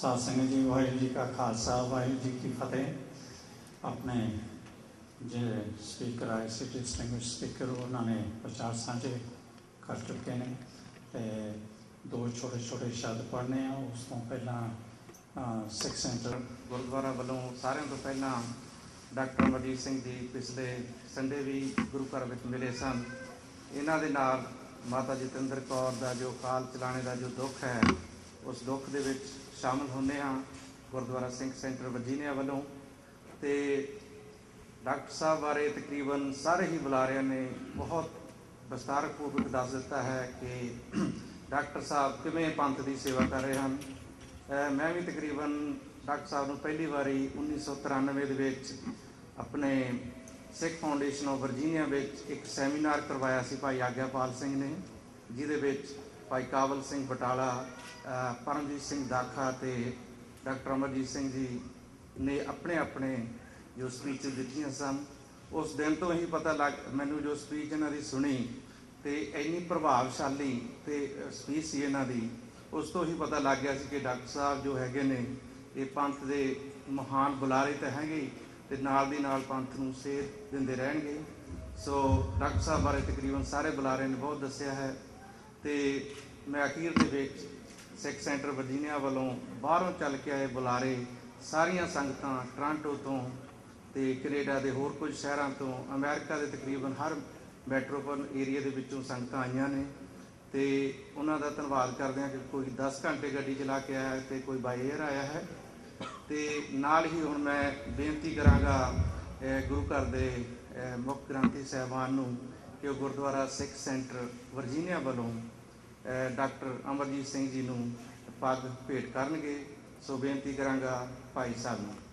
साध संगत जी, वाहिगुरू जी का खालसा, वाहिगुरू जी की फतेह। अपने जो स्पीकर आए सी डिस्टिंग्विश स्पीकर उन्होंने विचार साझे कर चुके हैं। तो दो छोटे छोटे शब्द पढ़ने हैं। उस तो पहला सिख सेंटर गुरुद्वारा वालों सारे तो पहला डॉक्टर अमरजीत सिंह जी पिछले संडे भी गुरु घर में मिले सन। इन्हों के नाल माता जतिंदर कौर का जो काल चलाने का जो दुख है उस दुख के विच शामिल होने हाँ गुरुद्वारा सिंह सेंटर वर्जीनिया वालों। तो डॉक्टर साहब बारे तकरीबन सारे ही बुलारिया ने बहुत विस्तारपूर्वक दस दिता है कि डॉक्टर साहब किमें पंथ की सेवा कर रहे हैं। मैं भी तकरीबन डॉक्टर साहब को पहली बारी 1993 अपने सिख फाउंडेशन ऑफ वर्जीनिया एक सैमीनार करवाया सी भाई आग्यापाल सिंह ने, जिहदे भाई काबल सिंह बटाला, परमजीत सिंह दाखा ते डॉक्टर अमरजीत सिंह जी ने अपने अपने जो स्पीच दित्तियां सन। उस दिन तो ही पता लग मैनू जो स्पीच इन्हां दी सुनी तो इन्नी प्रभावशाली तो स्पीच सी इन्हां दी, उस तो ही पता लग गया कि डॉक्टर साहब जो हैगे ने ये पंथ के महान बुलारे तो हैगे तो नाल दी नाल पंथ नूं सेध दिंदे रहणगे। सो डॉक्टर साहब बारे तकरीबन सारे बुलारे ने बहुत दस्सिया है। तो मैं अखीर दे विच सिख सेंटर वर्जीनिया वालों बाहरों चल के आए बुलारे सारिया संगतां टोरंटो तो कनेडा के होर कुछ शहरों तो अमेरिका के तकरीबन हर मैट्रोपोलिटन एरिया के विचों संगतां आईयां ने। तो उन्हों का धन्यवाद करते हैं कि कोई 10 घंटे गड्डी चला के आया तो कोई बाई एयर आया है। तो नाल ही हुण मैं बेनती करांगा गुरु घर के मुख ग्रंथी साहबान नूं कि वो गुरुद्वारा सिख सेंटर वर्जीनिया वालों डॉक्टर अमरजीत सिंह जी नूं पग भेंट करनगे। सो बेनती करांगा भाई साहब नूं।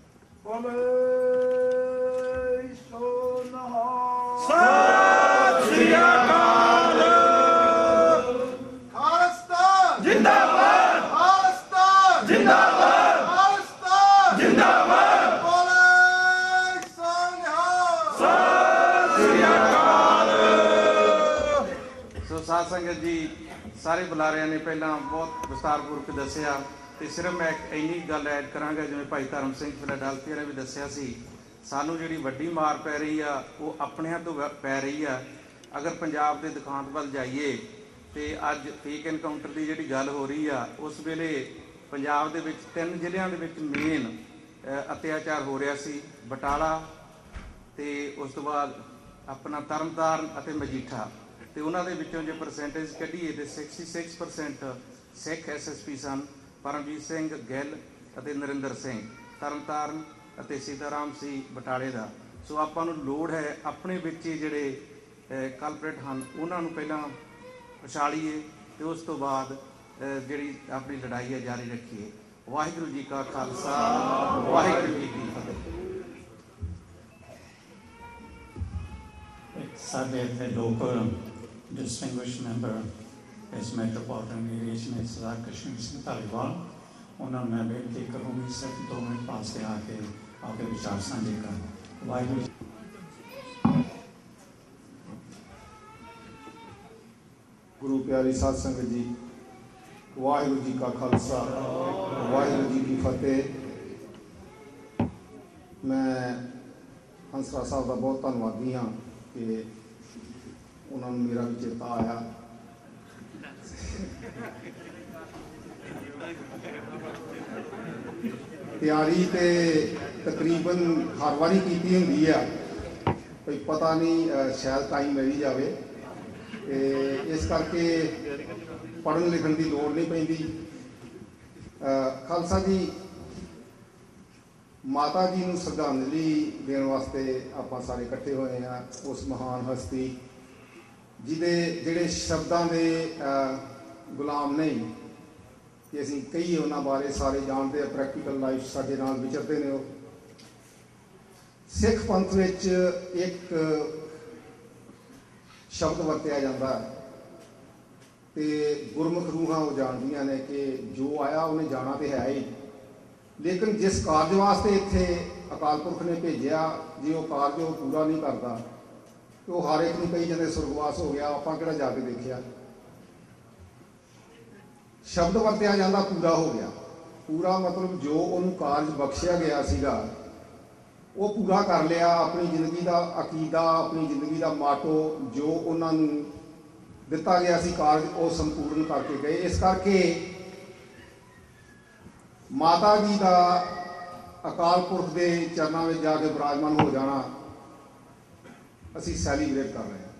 साध संगत जी सारे बुलारिया ने पहला बहुत विस्तारपूर्वक दसिया। तो सिर्फ मैं इन्नी गल ऐड करांगा जिवें भाई धर्म सिंह फिलाडेल्फिया ने भी दसिया सी, सानू जिहड़ी वड्डी मार पै रही आ वो अपनिਆਂ तो पै रही आ। अगर पंजाब के दुखांत वल जाइए तो अज फेक एनकाउंटर की जिहड़ी गल हो रही आ, उस वेले पंजाब दे विच 3 ਜ਼ਿਲ੍ਹਿਆਂ ਦੇ ਵਿੱਚ मेन अत्याचार हो रहा सी, बटाला तो उस तो बाद अपना तरनताਰਨ ਅਤੇ मजीठा। तो उन्होंने विचों जो परसेंटेज कढ़ीए तो 66% सिख SSP सन, परमजीत सिंह गिल और नरिंदर सिंह तरनताਰਨ और सीताराम सी बटाले का। सो आपां नूं लोड़ है अपने विच जिहड़े कलप्रेट हैं उन्होंने पहला पछाड़ीए तो उस तो बाद जिहड़ी अपनी लड़ाई है जारी रखिए। वाहिगुरू जी का खालसा, वाहिगुरू जी की फतेह। साडे इत्थे लोग डिस्टिंग्विश्ड मैंबर इस मैट्रोपोलिटन एरिया में सरदार कश्मीर सिंह धालीवाल, उन्होंने मैं बेनती करूँगी सिर्फ 2 मिनट पास से आके आपके विचार साझे कर। वाहिगुरू गुरु प्यारी साध संगत जी, वाहिगुरू जी का खालसा, वाहिगुरू जी की फतेह। मैं हंसराज साहब का बहुत धन्यवादी हाँ कि उन्होंने मेरा भी चेता आया। तैयारी तो तकरीबन हर बारी की होंगी है, कोई पता नहीं शायद टाइम मिल ही जाए, इस करके पढ़न लिखन की लोड़ नहीं पैंदी। खालसा जी माता जी को श्रद्धांजलि देने वास्ते आप सारे इकट्ठे होए हैं उस महान हस्ती जिहदे जिहड़े शब्दों के गुलाम नहीं कि असीं कई उन्हां बारे सारे जानते हैं, प्रैक्टिकल लाइफ साडे नाल विचरदे ने। सिख पंथ विच एक शब्द वरतिया जाता है तो गुरमुख रूहां वो जानदियां ने कि जो आया उन्हें जाना तो है ही, लेकिन जिस कार्य वास्ते इत्थे अकाल पुरख ने भेजा जे वो कार्य वो पूरा नहीं करता तो हर एक कई जने सुरगवास हो गया, आपां किहड़ा जाके देखिया। शब्द वरत्या जाता पूरा हो गया, पूरा मतलब जो उन्होंने कारज बख्शिया गया सीगा वो पूरा कर लिया। अपनी जिंदगी का अकीदा, अपनी जिंदगी का माटो जो उन्होंने दिता गया सी कारज वो संपूर्ण करके गए। इस करके माता जी का अकाल पुरख के चरणों में जाके विराजमान हो जाना असी सैलीब्रेट कर रहे हैं।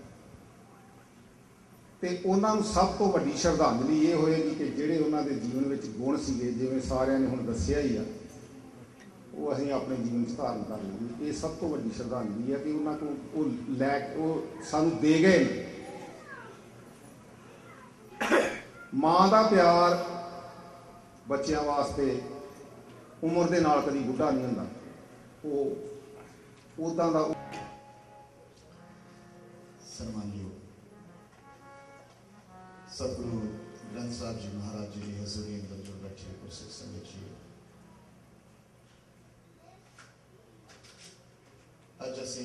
तो उन्होंने सब तो वड्डी श्रद्धांजलि ये होएगी कि जिहड़े उन्होंने जीवन में गुण सीगे, जिवें सारिਆਂ ने हुण दस्सिया ही आ, वो असीं अपने जीवन में धारण कर लईए। ये सब तो वड्डी श्रद्धांजलि है कि उन्होंने को वो लै वो सानू दे गए। माँ का प्यार बच्चों वास्ते उम्र के नाल कभी बुढ़ा नहीं होंदा। वो उदां दा सम्मानयोग सतगुरु ग्रंथ साहब जी महाराज जी की हजूरी अंदर जो बैठे गुरसिख संगत जी, अज असी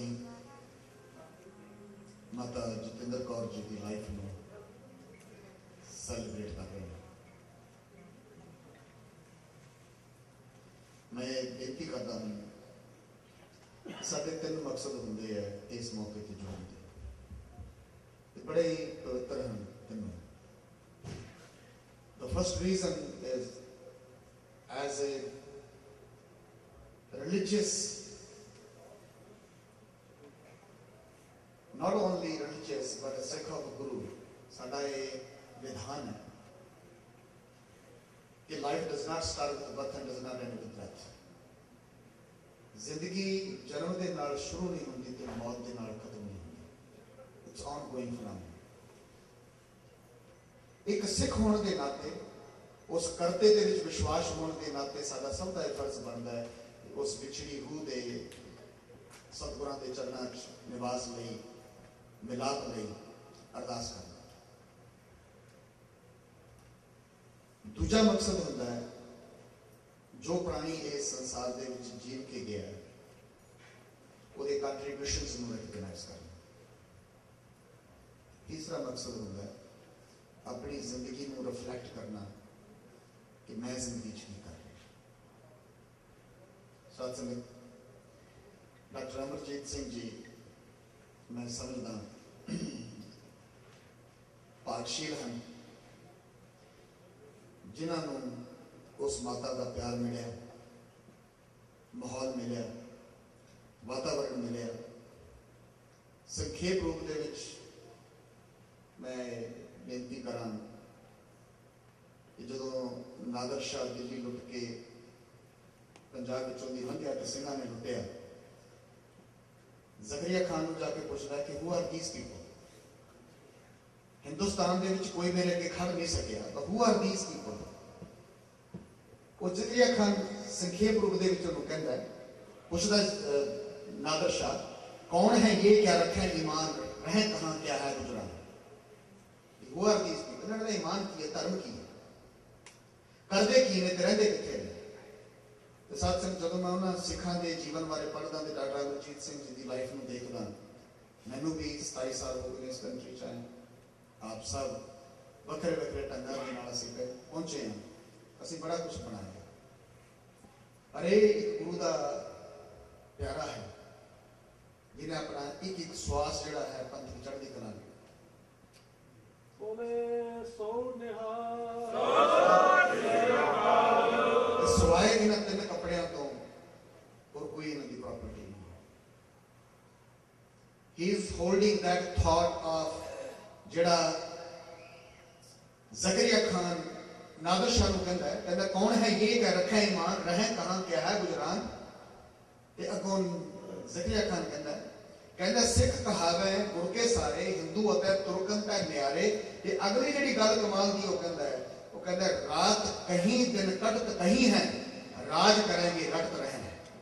माता जतिंदर कौर जी की लाइफ में सैलीब्रेट कर रहे हैं। मैं बेनती करता हूँ, साढ़े 3 मकसद होंगे है इस मौके पर जोड़ने के, बड़े ही पवित्र हैं तीनों। The first reason is as a religious, not only religious but a Sikh of Guru, साडा ये विधान है कि life does not start with birth and does not end with death. जिंदगी जन्म के नाल शुरू नहीं होती तो मौत के नाल खत्म नहीं होती। It's ongoing phenomenon. एक सिख होने के नाते, उस करते दे विच विश्वास होने के नाते साडा सब दा फर्ज बनता है कि उस विछड़ी रूह दे सतगुरां दे चरणां च निवास लई, मिलाप लई अरदास करना। दूजा मकसद होता है जो प्राणी इस संसार दे विच जीव के गया है उहदे कंट्रीब्यूशनस नूं रिकग्नाइज करना। तीसरा मकसद होता है अपनी जिंदगी में रिफ्लैक्ट करना कि मैं जिंदगी च की कर रहा। साथ संगत, डॉक्टर अमरजीत सिंह जी मैं समझदा भागशील हैं जिन्होंने उस माता का प्यार मिले, माहौल मिले, वातावरण मिले। संखेप रूप दे विच मैं बेनती करा कि जो नादर शाह दिल्ली लुट के पंजाब विचों दी लंघिया ते सिंघां ने लुटिया, ज़करिया खान नूं जाके पुछदा कि who are these people. Hindustan दे विच कोई मेरे अगे खड़ नहीं सकिया, but who are these people? वो ज़करिया खान संखेप रूप दे विच उहनूं कहंदा है, पुछदा नादर शाह कौन है ये, क्या रखा है ईमान, रहें कहाँ, क्या है गुजरान। Who are these people? इन्होंने ईमान की है, धर्म की है, करदे की ने, रहंदे किथे ने। ते साथ संग जदों मैं उन्हां सिखां दे जीवन बारे पढ़दा ते डॉक्टर अमरजीत सिंह जी दी लाइफ नूं देखदा, मैनूं भी 27 साल हो गए इस कंट्री च आए। आप सब वखरे वखरे ढंगां दे नाल असीं पहुंचे हैं, असीं बड़ा कुछ बनाया। पर एक गुरु का प्यारा है जिन्हें अपना एक एक श्वास जिहड़ा है पंथ की चढ़दी कला सवाए इन्हां 3 कपड़ियां तो और कोई इन्हां दी प्रॉपर्टी नहीं। He is holding that thought of जिहड़ा ज़करिया खान नादर शाह नूं कहंदा है, कहंदा कौन है ये, क्या रखा है ईमान, रहें कहाँ, क्या है गुजरान। ते अगों ज़करिया खान कहंदा सिख कहावे गुर के सारे, हिंदू अते तुर्कन ते न्यारे। ते अगली जिहड़ी गल कमाल दी वो कहंदा रात कहीं दिन कटत कहीं है, राज करेंगे रटत रहें।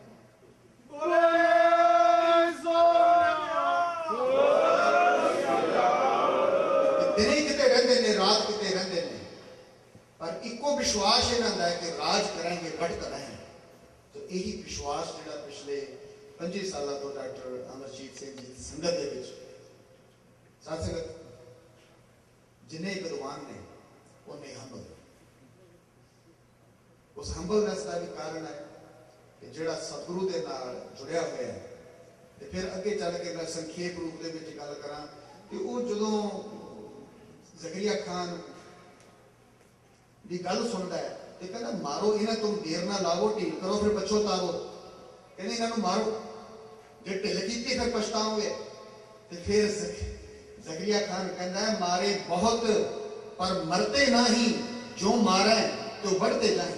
दिन किते रहंदे ने, रात किते रहंदे ने, पर इको विश्वास इन्हां दा है कि राज करेंगे रटत रहें। तो यही विश्वास जिहड़ा पिछले 25 साल तो डॉक्टर अमरजीत सिंह जी की संगत के विच साथ संगत जिन्हें विद्वान ने उन्हें हम उस हंबलनेस का भी कारण है कि जिहड़ा सतगुरु के नाल जुड़िया हुआ है। तो फिर अगे चल के मैं संखेप रूप के गल करा कि वो जदों ज़करिया खान की गल सुनता है तो कहना मारो इन्हें, तुम देर ना लावो, ढील करो फिर पछतावो। कहने इन्हों मारो, जो ढिल की फिर पछताओगे। तो फिर ज़करिया खान कहता है मारे बहुत पर मरते नहीं, जो मारे तो बढ़ते जाए।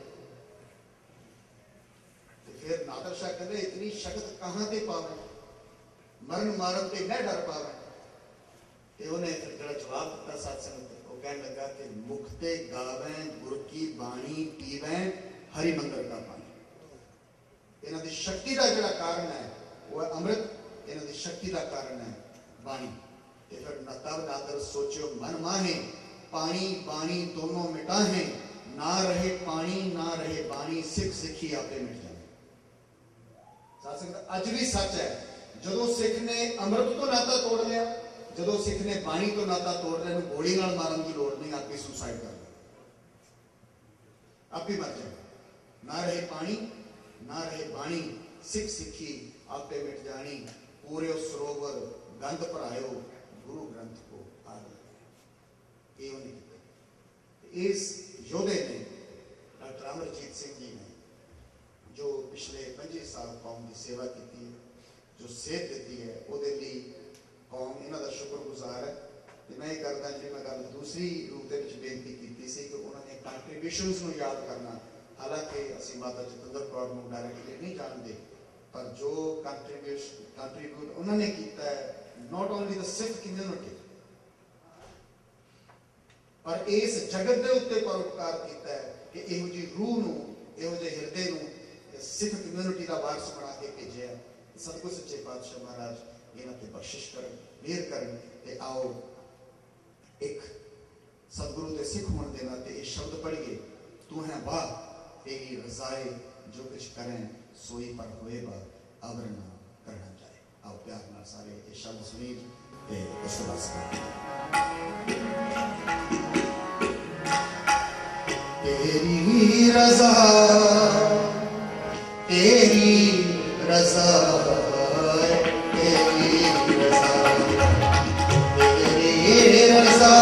तो फिर नादर शाह कहते इतनी शक्ति कहां से पावे, मरण मारन ते मैं डर पावे। तो उन्हें फिर जरा जवाब दिता सत्संग, वो कहने लगा कि मुखते गावे गुर की बाणी पीवे हरि मंदिर का पानी। इन्हां दी शक्ति का जिहड़ा कारण है वो है अमृत, इन्हां दी शक्ति का कारण है बाणी। ते फिर तब नादर सोचो मन माहे, पानी बाणी दोनों मिटाहे, ना रहे पानी ना रहे बाणी, सिख सिखी आपे मिट जाए। सत्संग अज भी सच है, जदों सिख ने अमृत तो नाता तोड़ लिया, जदों सिख ने बाणी तो नाता तोड़ लिया, गोली नाल मारन की लोड़ नहीं, आप ही सुसाइड कर लो, आप ही मर जाए। ना रहे पानी ना रहे बाणी, सिख सिखी आपे मिट जानी, पूरे सरोवर गंध भरायो, गुरु ग्रंथ को आग लगाया। इस योधे ने डॉक्टर अमरजीत सिंह जी ने जो पिछले 25 साल कौम की सेवा की है, जो सेहत दी है, उसके लिए कौम इन्हों का शुक्रगुजार है। तो मैं करता जी मैं गल दूसरी रूप के बेनती की थी कि उन्होंने कंट्रीब्यूशनस को याद करना। हालांकि असी माता जतिंदर कौर को डायरेक्टली नहीं जानते, पर जो कंट्रीब्यूट उन्होंने किया है, not only the Sikh community पर इस जगत के उत्ते परोपकार किया है कि इहो जी रूह नूं, इहो जे हिरदे नूं सिख कम्यूनिटी का वारस बना के भेजे। सतगुरु सच्चे पातशाह महाराज इन्हां ते बख्शिश करन, मेहर करन। ते आओ एक सतगुरु ते सिख होने के नाते ये शब्द पढ़िए, तू है वाह तेरी रजाए, जो कुछ करें सोई पर होएगा, अवर ना करना चाहे। आओ प्यार नाल सारे ये शब्द सुनिए ते विश्वास करें। तेरी रजा तेरी रजा तेरी रजा तेरी रजा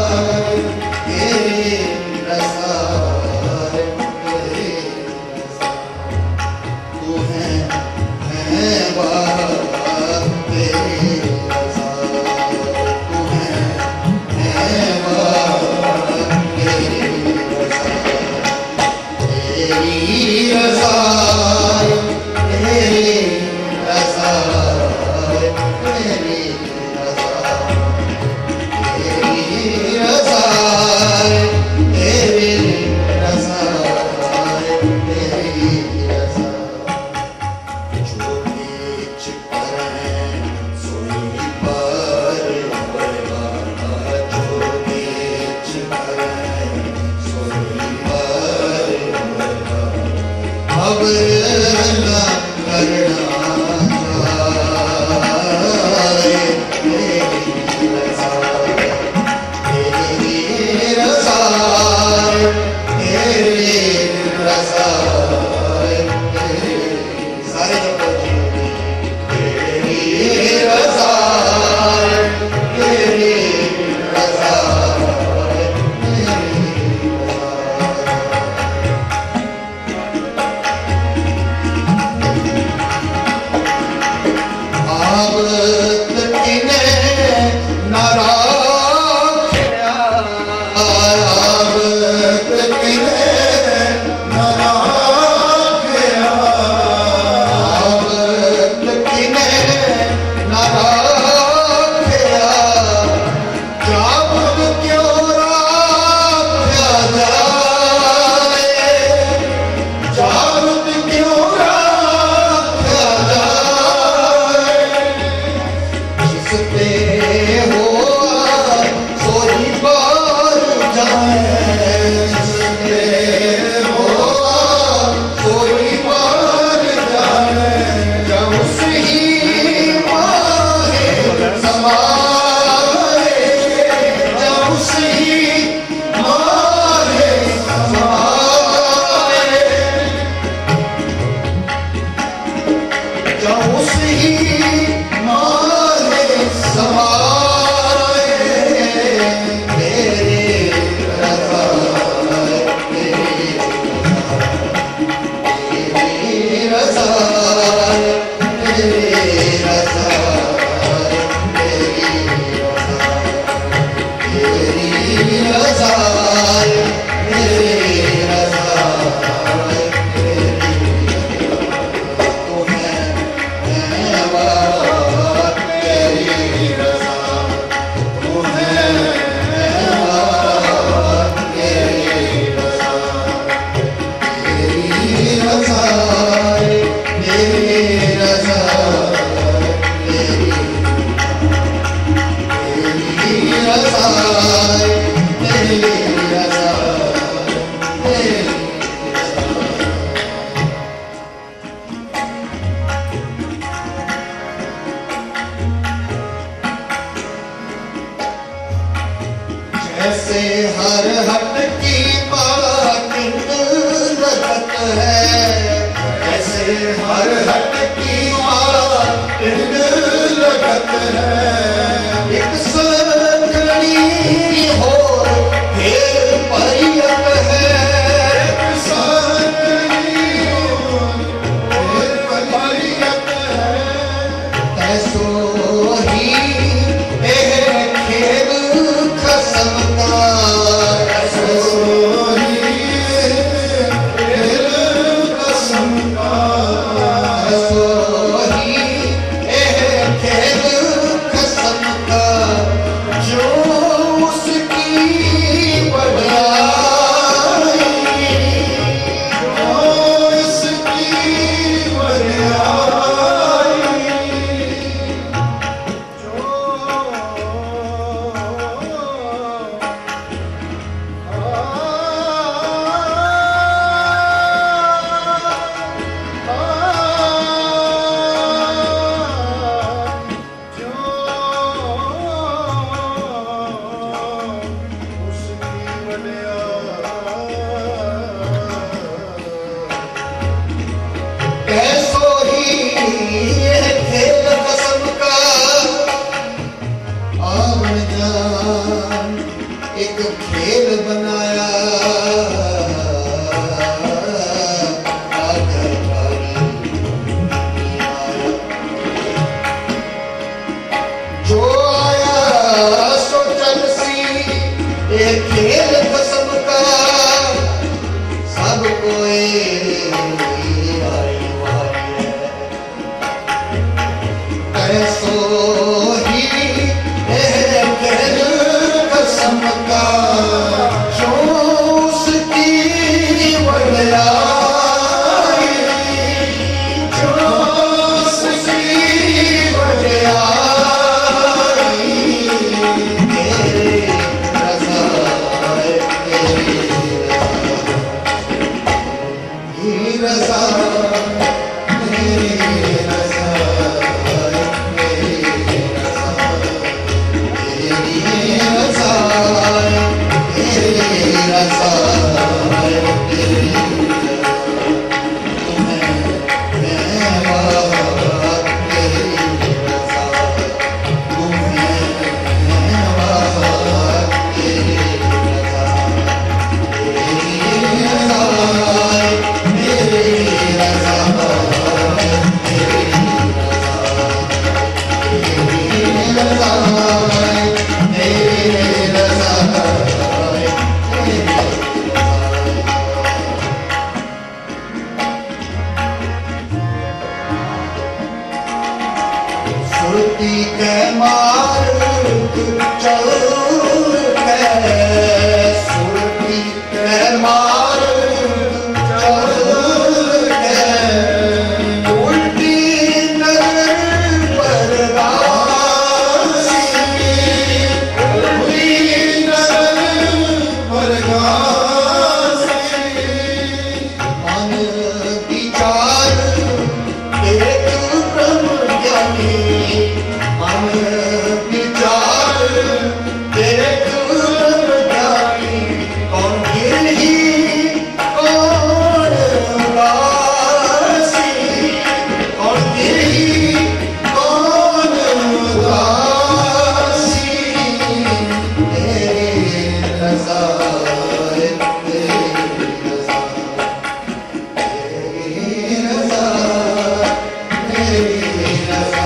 तेरी रजा तेरी रजा, तू है वाह तेरी रजा, तू है वाह तेरी रजा, तेरी रजा तेरी रजा तेरी रजा तेरी रजा तेरी रजा तेरी रजा, जो बीच करें सोई पर होएगा, जो बीच करें सोई पर होएगा, अब ना करना चाहे। तेरी रजा तेरी रजा तेरी रजा तेरी, सारे जपो जी, तेरी रजा तेरी रजा तेरी रजा। हर हट की मार लगत है एक संगनी हो फिर परियत है एक संगनी हो फिर परियत है ऐसो ही एह खेल खसम का ऐसो ही खेल खसम का ऐसो ही एह खेल खसम का जो उसकी बड़ाई जो उसकी बड़ाई कैसो ही यह खेल कसम का आवन जान एक खेल बनाया आकर जो आया सो चल सी एक खेल कसम का सब कोई ऐसो ही खेल कसम का जो उसकी बड़ाई जो उसकी बड़ाई तेरी रज़ा तेरी रज़ा सुरती के मार्ग चल के सुरती के मार्ग चल के उल्टी नजर पर गासी उल्टी नजर पर गासी मन विचार एक ब्रह्म ज्ञानी मन विचार एक ब्रह्म ज्ञानी कौन गिरही कौन उदासी कौन गिरही कौन उदासी तेरी रज़ा तेरी रज़ा तेरी रज़ा तेरी रज़ा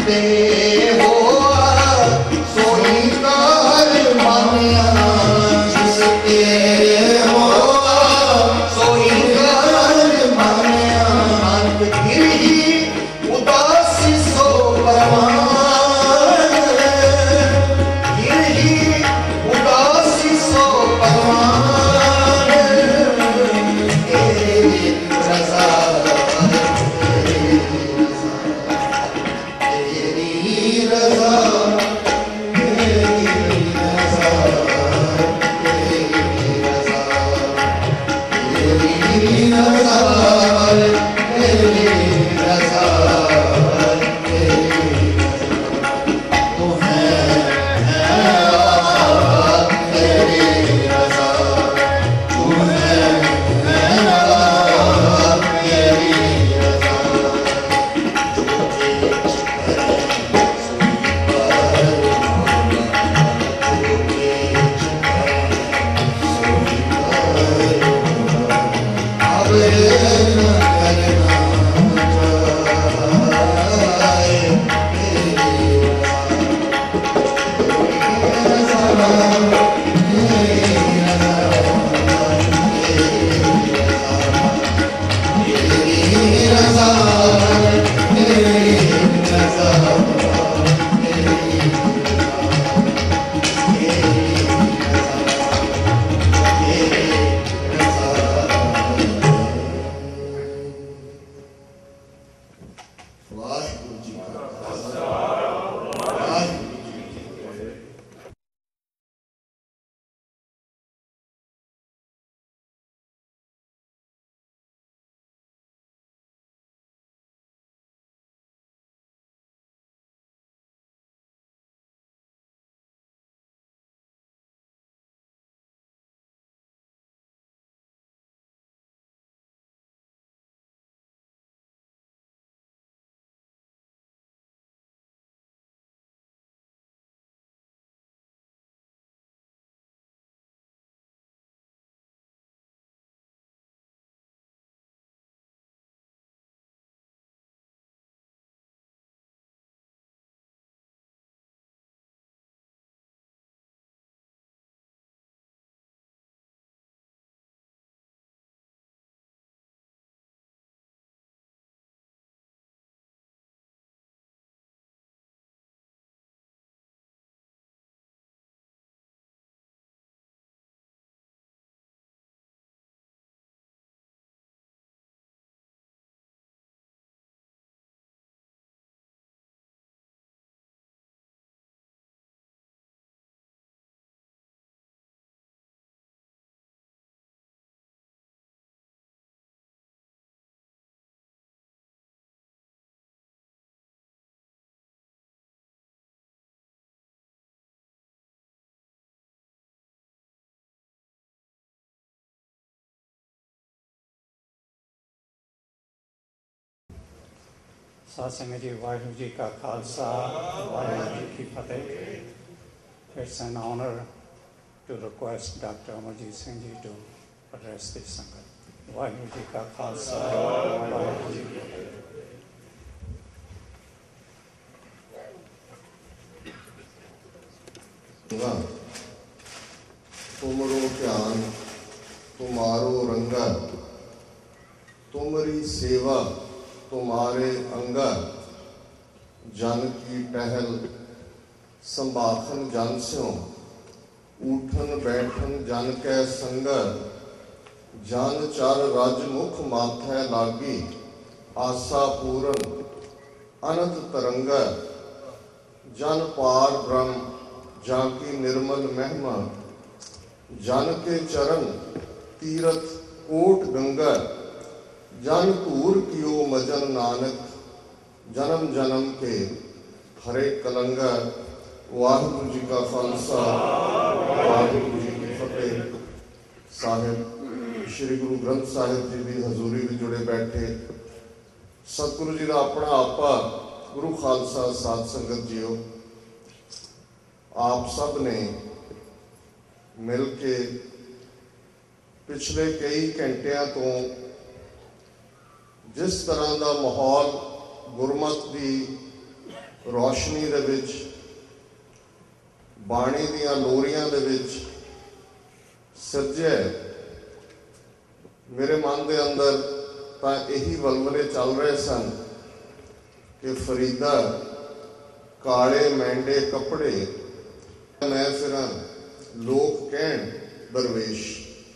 साध संगत जी, वाहिगुरु जी का खालसा, वाहिगुरु जी की फतेह। It's an honor to request Dr. Amarjit Singh ji to address this Sangat. Waheguru ji का खालसा, वाहिगुरु जी की फतेह। तुमरो ध्यान तुम्हारो रंगा, तुमरी सेवा तुम्हारे अंगा, जन की टहल संभाखन जन स्यों, उठन बैठन जन कै संगा, जन चर राजमुख माथै लागी, आसा पूरन अनंत तरंगा, जन पार ब्रह्म जाकी निर्मल महिमा, जन के चरण तीरथ कोट गंगा, जन धूर कियो मजन नानक, जन्म जन्म के हरे कलंगा। वाहिगुरु जी का खालसा, वाहिगुरु जी की फतेह। साहिब श्री गुरु ग्रंथ साहिब जी की हजूरी में जुड़े बैठे सतगुरु जी का अपना आपा गुरु खालसा साध संगत जीओ, आप सब ने मिल के पिछले कई घंटिया तो जिस तरह का माहौल गुरमत की ਰੌਸ਼ਨੀ ਦੇ ਵਿੱਚ, ਬਾਣੀ ਦੀਆਂ ਲੋਰੀਆਂ ਦੇ ਵਿੱਚ ਸਿਰਜਿਆ। ਮੇਰੇ ਮਨ ਦੇ ਅੰਦਰ ਤਾਂ ਇਹੀ ਵਲਵਲੇ ਚੱਲ ਰਹੇ ਸਨ ਕਿ ਫਰੀਦਾ ਕਾਲੇ ਮੈਂਡੇ ਕੱਪੜੇ ਮੈਂ ਫਿਰਾਂ, ਲੋਕ ਕਹਿਣ ਦਰਵੇਸ਼।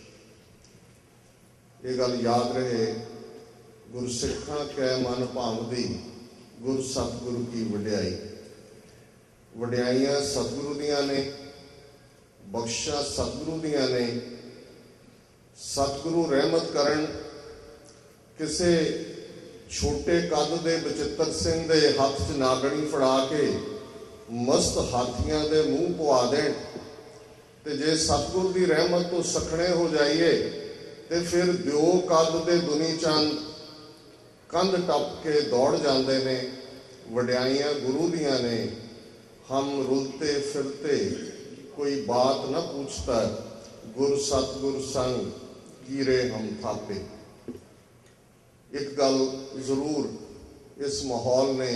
ਇਹ ਗੱਲ ਯਾਦ ਰਹੇ, ਗੁਰਸਿੱਖਾਂ ਕੈ ਮਨ ਭਾਉਂਦੀ, ਗੁਰ ਸਤਿਗੁਰੂ ਕੀ ਵਡਿਆਈ। ਵਡਿਆਈਆਂ ਸਤਿਗੁਰੂ ਦੀਆਂ ਨੇ, ਬਖਸ਼ਾਂ ਸਤਿਗੁਰੂ ਦੀਆਂ ਨੇ। ਸਤਿਗੁਰੂ ਰਹਿਮਤ ਕਰਨ ਕਿਸੇ ਛੋਟੇ ਕੱਦ ਦੇ ਬਚਿੱਤਰ ਸਿੰਘ ਦੇ ਹੱਥ 'ਚ ਨਾਗਣੀ ਫੜਾ ਕੇ ਮਸਤ ਹਾਥੀਆਂ ਦੇ ਮੂੰਹ ਪਵਾ ਦੇਣ, ਤੇ ਜੇ ਸਤਿਗੁਰ ਦੀ ਰਹਿਮਤ ਤੋਂ ਸਖਣੇ ਹੋ ਜਾਈਏ ਤੇ ਫਿਰ ਦਿਓ ਕੱਦ ਦੇ ਦੁਨੀ ਚੰਦ ਕੰਧ ਟੱਪ ਕੇ ਦੌੜ ਜਾਂਦੇ ਨੇ। ਵਡਿਆਈਆਂ ਗੁਰੂ ਦੀਆਂ ਨੇ। ਹਮ ਰੁਲਤੇ ਫਿਰਤੇ ਕੋਈ ਬਾਤ ਨਾ ਪੁੱਛਤਾ, ਗੁਰ ਸਤਿਗੁਰ ਸੰਗ ਕੀਰੇ ਹਮ ਥਾਪੇ। ਇੱਕ ਗੱਲ ਜ਼ਰੂਰ ਇਸ ਮਾਹੌਲ ਨੇ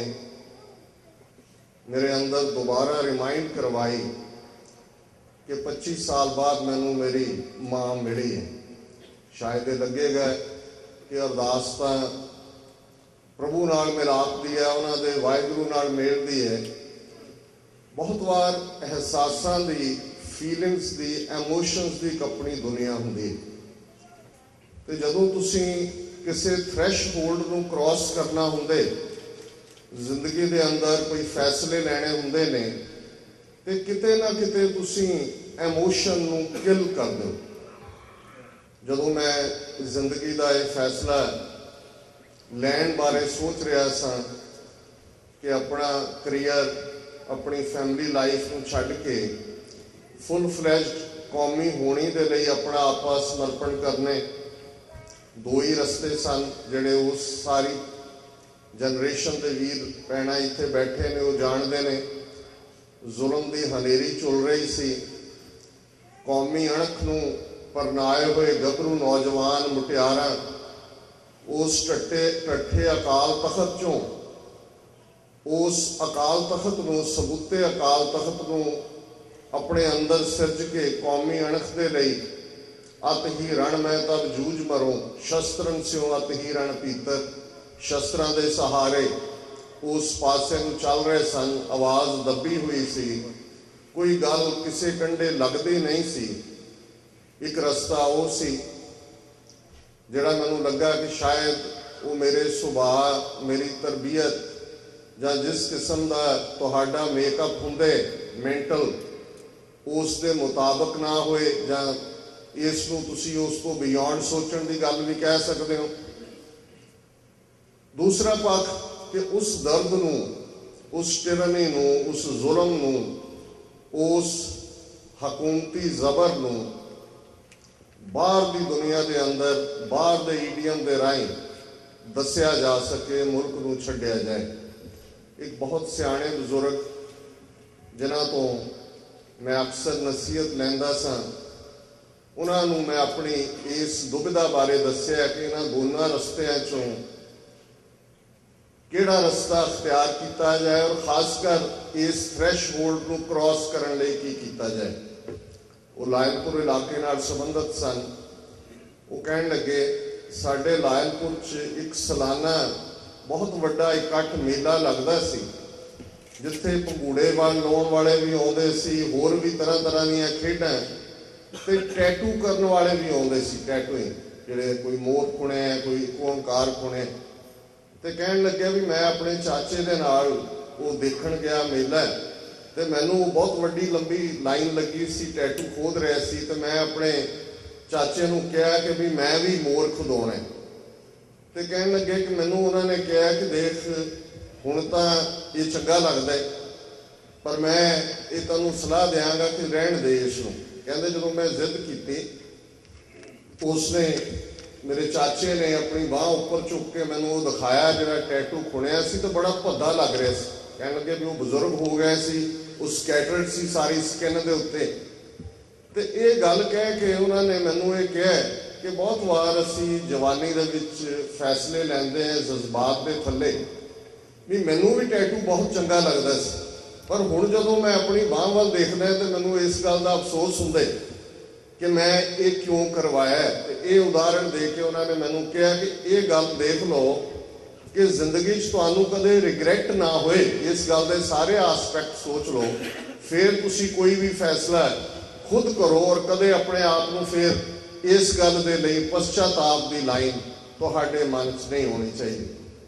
ਮੇਰੇ ਅੰਦਰ ਦੁਬਾਰਾ ਰਿਮਾਈਂਡ ਕਰਵਾਈ ਕਿ 25 ਸਾਲ ਬਾਅਦ ਮੈਨੂੰ ਮੇਰੀ ਮਾਂ ਮਿਲੀ ਹੈ। ਸ਼ਾਇਦ ਇਹ ਲੱਗੇਗਾ ਕਿ ਅਰਦਾਸ ਤਾਂ ਪ੍ਰਭੂ ਨਾਲ ਮਿਲਾਪ ਦੀ ਹੈ, ਉਹਨਾਂ ਦੇ ਵਾਹਿਗੁਰੂ ਨਾਲ ਮੇਲ ਦੀ ਹੈ। ਬਹੁਤ ਵਾਰ ਅਹਿਸਾਸਾਂ ਦੀ, ਫੀਲਿੰਗਸ ਦੀ, ਐਮੋਸ਼ਨਸ ਦੀ ਇੱਕ ਆਪਣੀ ਦੁਨੀਆ ਹੁੰਦੀ। ਤੇ ਜਦੋਂ ਤੁਸੀਂ ਕਿਸੇ ਥ੍ਰੈਸ਼ਹੋਲਡ ਨੂੰ ਕ੍ਰਾਸ ਕਰਨਾ ਹੁੰਦੇ, ਜ਼ਿੰਦਗੀ ਦੇ ਅੰਦਰ ਕੋਈ ਫੈਸਲੇ ਲੈਣੇ ਹੁੰਦੇ ਨੇ, ਤੇ ਕਿਤੇ ਨਾ ਕਿਤੇ ਤੁਸੀਂ ਐਮੋਸ਼ਨ ਨੂੰ ਕਿਲ ਕਰਦੇ ਹੋ। ਜਦੋਂ ਮੈਂ ਜ਼ਿੰਦਗੀ ਦਾ ਇਹ ਫੈਸਲਾ ਲੈਣ ਬਾਰੇ ਸੋਚ ਰਿਹਾ ਸਾਂ ਕਿ ਆਪਣਾ ਕਰੀਅਰ, ਆਪਣੀ ਫੈਮਿਲੀ ਲਾਈਫ ਨੂੰ ਛੱਡ ਕੇ ਫੁੱਲ ਫਲੈਜਡ ਕੌਮੀ ਹੋਣੀ ਦੇ ਲਈ ਆਪਣਾ ਆਪਾ ਸਮਰਪਣ ਕਰਨੇ, ਦੋ ਹੀ ਰਸਤੇ ਸਨ ਜਿਹੜੇ ਉਸ ਸਾਰੀ ਜਨਰੇਸ਼ਨ ਦੇ ਵੀਰ ਭੈਣਾਂ ਇੱਥੇ ਬੈਠੇ ਨੇ ਉਹ ਜਾਣਦੇ ਨੇ। ਜ਼ੁਲਮ ਦੀ ਹਨੇਰੀ ਚੁੱਲ ਰਹੀ ਸੀ। ਕੌਮੀ ਅਣਖ ਨੂੰ ਪਰਨਾਏ ਹੋਏ ਗੱਭਰੂ ਨੌਜਵਾਨ ਮੁਟਿਆਰਾਂ ਉਸ ਟੱਠੇ ਅਕਾਲ ਤਖਤ ਚੋਂ, ਉਸ ਅਕਾਲ ਤਖਤ ਨੂੰ, ਸਬੂਤੇ ਅਕਾਲ ਤਖਤ ਨੂੰ ਆਪਣੇ ਅੰਦਰ ਸਿਰਜ ਕੇ ਕੌਮੀ ਅਣਖ ਦੇ ਲਈ ਅਤ ਹੀ ਰਣ ਮੈਂ ਤਬ ਜੂਝ ਮਰੋ, ਸ਼ਸਤਰਨ ਸਿਓ ਅਤ ਹੀ ਰਣ ਪੀਤਰ। ਸ਼ਸਤਰਾਂ ਦੇ ਸਹਾਰੇ ਉਸ ਪਾਸੇ ਨੂੰ ਚੱਲ ਰਹੇ ਸਨ। ਆਵਾਜ਼ ਦੱਬੀ ਹੋਈ ਸੀ, ਕੋਈ ਗੱਲ ਕਿਸੇ ਕੰਢੇ ਲੱਗਦੀ ਨਹੀਂ ਸੀ। ਇੱਕ ਰਸਤਾ ਉਹ ਸੀ ਜਿਹੜਾ ਮੈਨੂੰ ਲੱਗਾ ਕਿ ਸ਼ਾਇਦ ਉਹ ਮੇਰੇ ਸੁਭਾਅ, ਮੇਰੀ ਤਰਬੀਅਤ ਜਾਂ ਜਿਸ ਕਿਸਮ ਦਾ ਤੁਹਾਡਾ ਮੇਕਅਪ ਹੁੰਦੇ ਮੈਂਟਲ, ਉਸ ਦੇ ਮੁਤਾਬਕ ਨਾ ਹੋਏ, ਜਾਂ ਇਸ ਨੂੰ ਤੁਸੀਂ ਉਸ ਤੋਂ ਬਿਯੋਂਡ ਸੋਚਣ ਦੀ ਗੱਲ ਵੀ ਕਹਿ ਸਕਦੇ ਹੋ। ਦੂਸਰਾ ਪੱਖ ਕਿ ਉਸ ਦਰਦ ਨੂੰ, ਉਸ ਟਿਰਨੀ ਨੂੰ, ਉਸ ਜ਼ੁਲਮ ਨੂੰ, ਉਸ ਹਕੂਮਤੀ ਜ਼ਬਰ ਨੂੰ ਬਾਹਰ ਦੀ ਦੁਨੀਆ ਦੇ ਅੰਦਰ, ਬਾਹਰ ਦੇ ਈਡੀਅਮ ਦੇ ਰਾਹੀਂ ਦੱਸਿਆ ਜਾ ਸਕੇ, ਮੁਲਕ ਨੂੰ ਛੱਡਿਆ ਜਾਏ। ਇੱਕ ਬਹੁਤ ਸਿਆਣੇ ਬਜ਼ੁਰਗ ਜਿਨ੍ਹਾਂ ਤੋਂ ਮੈਂ ਅਕਸਰ ਨਸੀਹਤ ਲੈਂਦਾ ਸਾਂ, ਉਹਨਾਂ ਨੂੰ ਮੈਂ ਆਪਣੀ ਇਸ ਦੁਬਿਧਾ ਬਾਰੇ ਦੱਸਿਆ ਕਿ ਇਹਨਾਂ ਦੋਨਾਂ ਰਸਤਿਆਂ ਚੋਂ ਕਿਹੜਾ ਰਸਤਾ ਅਖਤਿਆਰ ਕੀਤਾ ਜਾਏ, ਔਰ ਖਾਸ ਕਰ ਇਸ ਥ੍ਰੈਸ਼ਹੋਲਡ ਨੂੰ ਕ੍ਰਾਸ ਕਰਨ ਲਈ ਕੀ ਕੀਤਾ ਜਾਏ। ਉਹ ਲਾਇਲਪੁਰ ਇਲਾਕੇ ਨਾਲ ਸੰਬੰਧਿਤ ਸਨ। ਉਹ ਕਹਿਣ ਲੱਗੇ, ਸਾਡੇ ਲਾਇਲਪੁਰ 'ਚ ਇੱਕ ਸਾਲਾਨਾ ਬਹੁਤ ਵੱਡਾ ਇਕੱਠ ਮੇਲਾ ਲੱਗਦਾ ਸੀ, ਜਿੱਥੇ ਭੰਗੂੜੇ ਲਾਉਣ ਵਾਲੇ ਵੀ ਆਉਂਦੇ ਸੀ, ਹੋਰ ਵੀ ਤਰ੍ਹਾਂ ਤਰ੍ਹਾਂ ਦੀਆਂ ਖੇਡਾਂ, ਤੇ ਟੈਟੂ ਕਰਨ ਵਾਲੇ ਵੀ ਆਉਂਦੇ ਸੀ। ਟੈਟੂਇੰਗ, ਜਿਹੜੇ ਕੋਈ ਮੋਰ ਖੁਣੇ, ਕੋਈ ਓਂਕਾਰ ਖੁਣੇ। ਤੇ ਕਹਿਣ ਲੱਗਿਆ ਵੀ ਮੈਂ ਆਪਣੇ ਚਾਚੇ ਦੇ ਨਾਲ ਉਹ ਦੇਖਣ ਗਿਆ ਮੇਲਾ, ਤੇ ਮੈਨੂੰ ਬਹੁਤ ਵੱਡੀ ਲੰਬੀ ਲਾਈਨ ਲੱਗੀ ਸੀ, ਟੈਟੂ ਖੋਦ ਰਿਹਾ ਸੀ। ਤੇ ਮੈਂ ਆਪਣੇ ਚਾਚੇ ਨੂੰ ਕਿਹਾ ਕਿ ਵੀ ਮੈਂ ਵੀ ਮੋਰ ਖੁਦਾਉਣਾ। ਤੇ ਕਹਿਣ ਲੱਗੇ ਕਿ ਮੈਨੂੰ ਉਹਨਾਂ ਨੇ ਕਿਹਾ ਕਿ ਦੇਖ, ਹੁਣ ਤਾਂ ਇਹ ਚੰਗਾ ਲੱਗਦਾ, ਪਰ ਮੈਂ ਇਹ ਤੁਹਾਨੂੰ ਸਲਾਹ ਦਿਆਂਗਾ ਕਿ ਰਹਿਣ ਦੇ ਇਸ ਨੂੰ। ਕਹਿੰਦੇ ਜਦੋਂ ਮੈਂ ਜ਼ਿੱਦ ਕੀਤੀ, ਉਸਨੇ, ਮੇਰੇ ਚਾਚੇ ਨੇ ਆਪਣੀ ਬਾਂਹ ਉੱਪਰ ਚੁੱਕ ਕੇ ਮੈਨੂੰ ਉਹ ਦਿਖਾਇਆ ਜਿਹੜਾ ਟੈਟੂ ਖੁਣਿਆ ਸੀ, ਤੇ ਬੜਾ ਭੱਦਾ ਲੱਗ ਰਿਹਾ ਸੀ। ਕਹਿਣ ਲੱਗੇ ਵੀ ਉਹ ਬਜ਼ੁਰਗ ਹੋ ਗਏ ਸੀ, ਉਹ ਸਕੈਟਰਡ ਸੀ ਸਾਰੀ ਸਕਿਨ ਦੇ ਉੱਤੇ। ਤੇ ਇਹ ਗੱਲ ਕਹਿ ਕੇ ਉਹਨਾਂ ਨੇ ਮੈਨੂੰ ਇਹ ਕਿਹਾ ਕਿ ਬਹੁਤ ਵਾਰ ਅਸੀਂ ਜਵਾਨੀ ਦੇ ਵਿੱਚ ਫੈਸਲੇ ਲੈਂਦੇ ਹਾਂ ਜਜ਼ਬਾਤ ਦੇ ਥੱਲੇ, भी मैनू भी टैटू बहुत चंगा लगता सी, पर हुण जदों मैं अपनी बांह वाल देखदा तो मैनू इस गल का अफसोस हुंदा है कि मैं ये क्यों करवाया। ये उदाहरण दे के उन्होंने मैनू कहा कि ये गल देख लो कि जिंदगी तुहानू कदे रिग्रैट ना होए, इस गल के सारे आसपैक्ट सोच लो, फिर तुसी कोई भी फैसला खुद करो और कदे अपने आप को फिर इस गल के लिए पश्चाताप की लाइन तुहाडे मन च नहीं होनी चाहिए।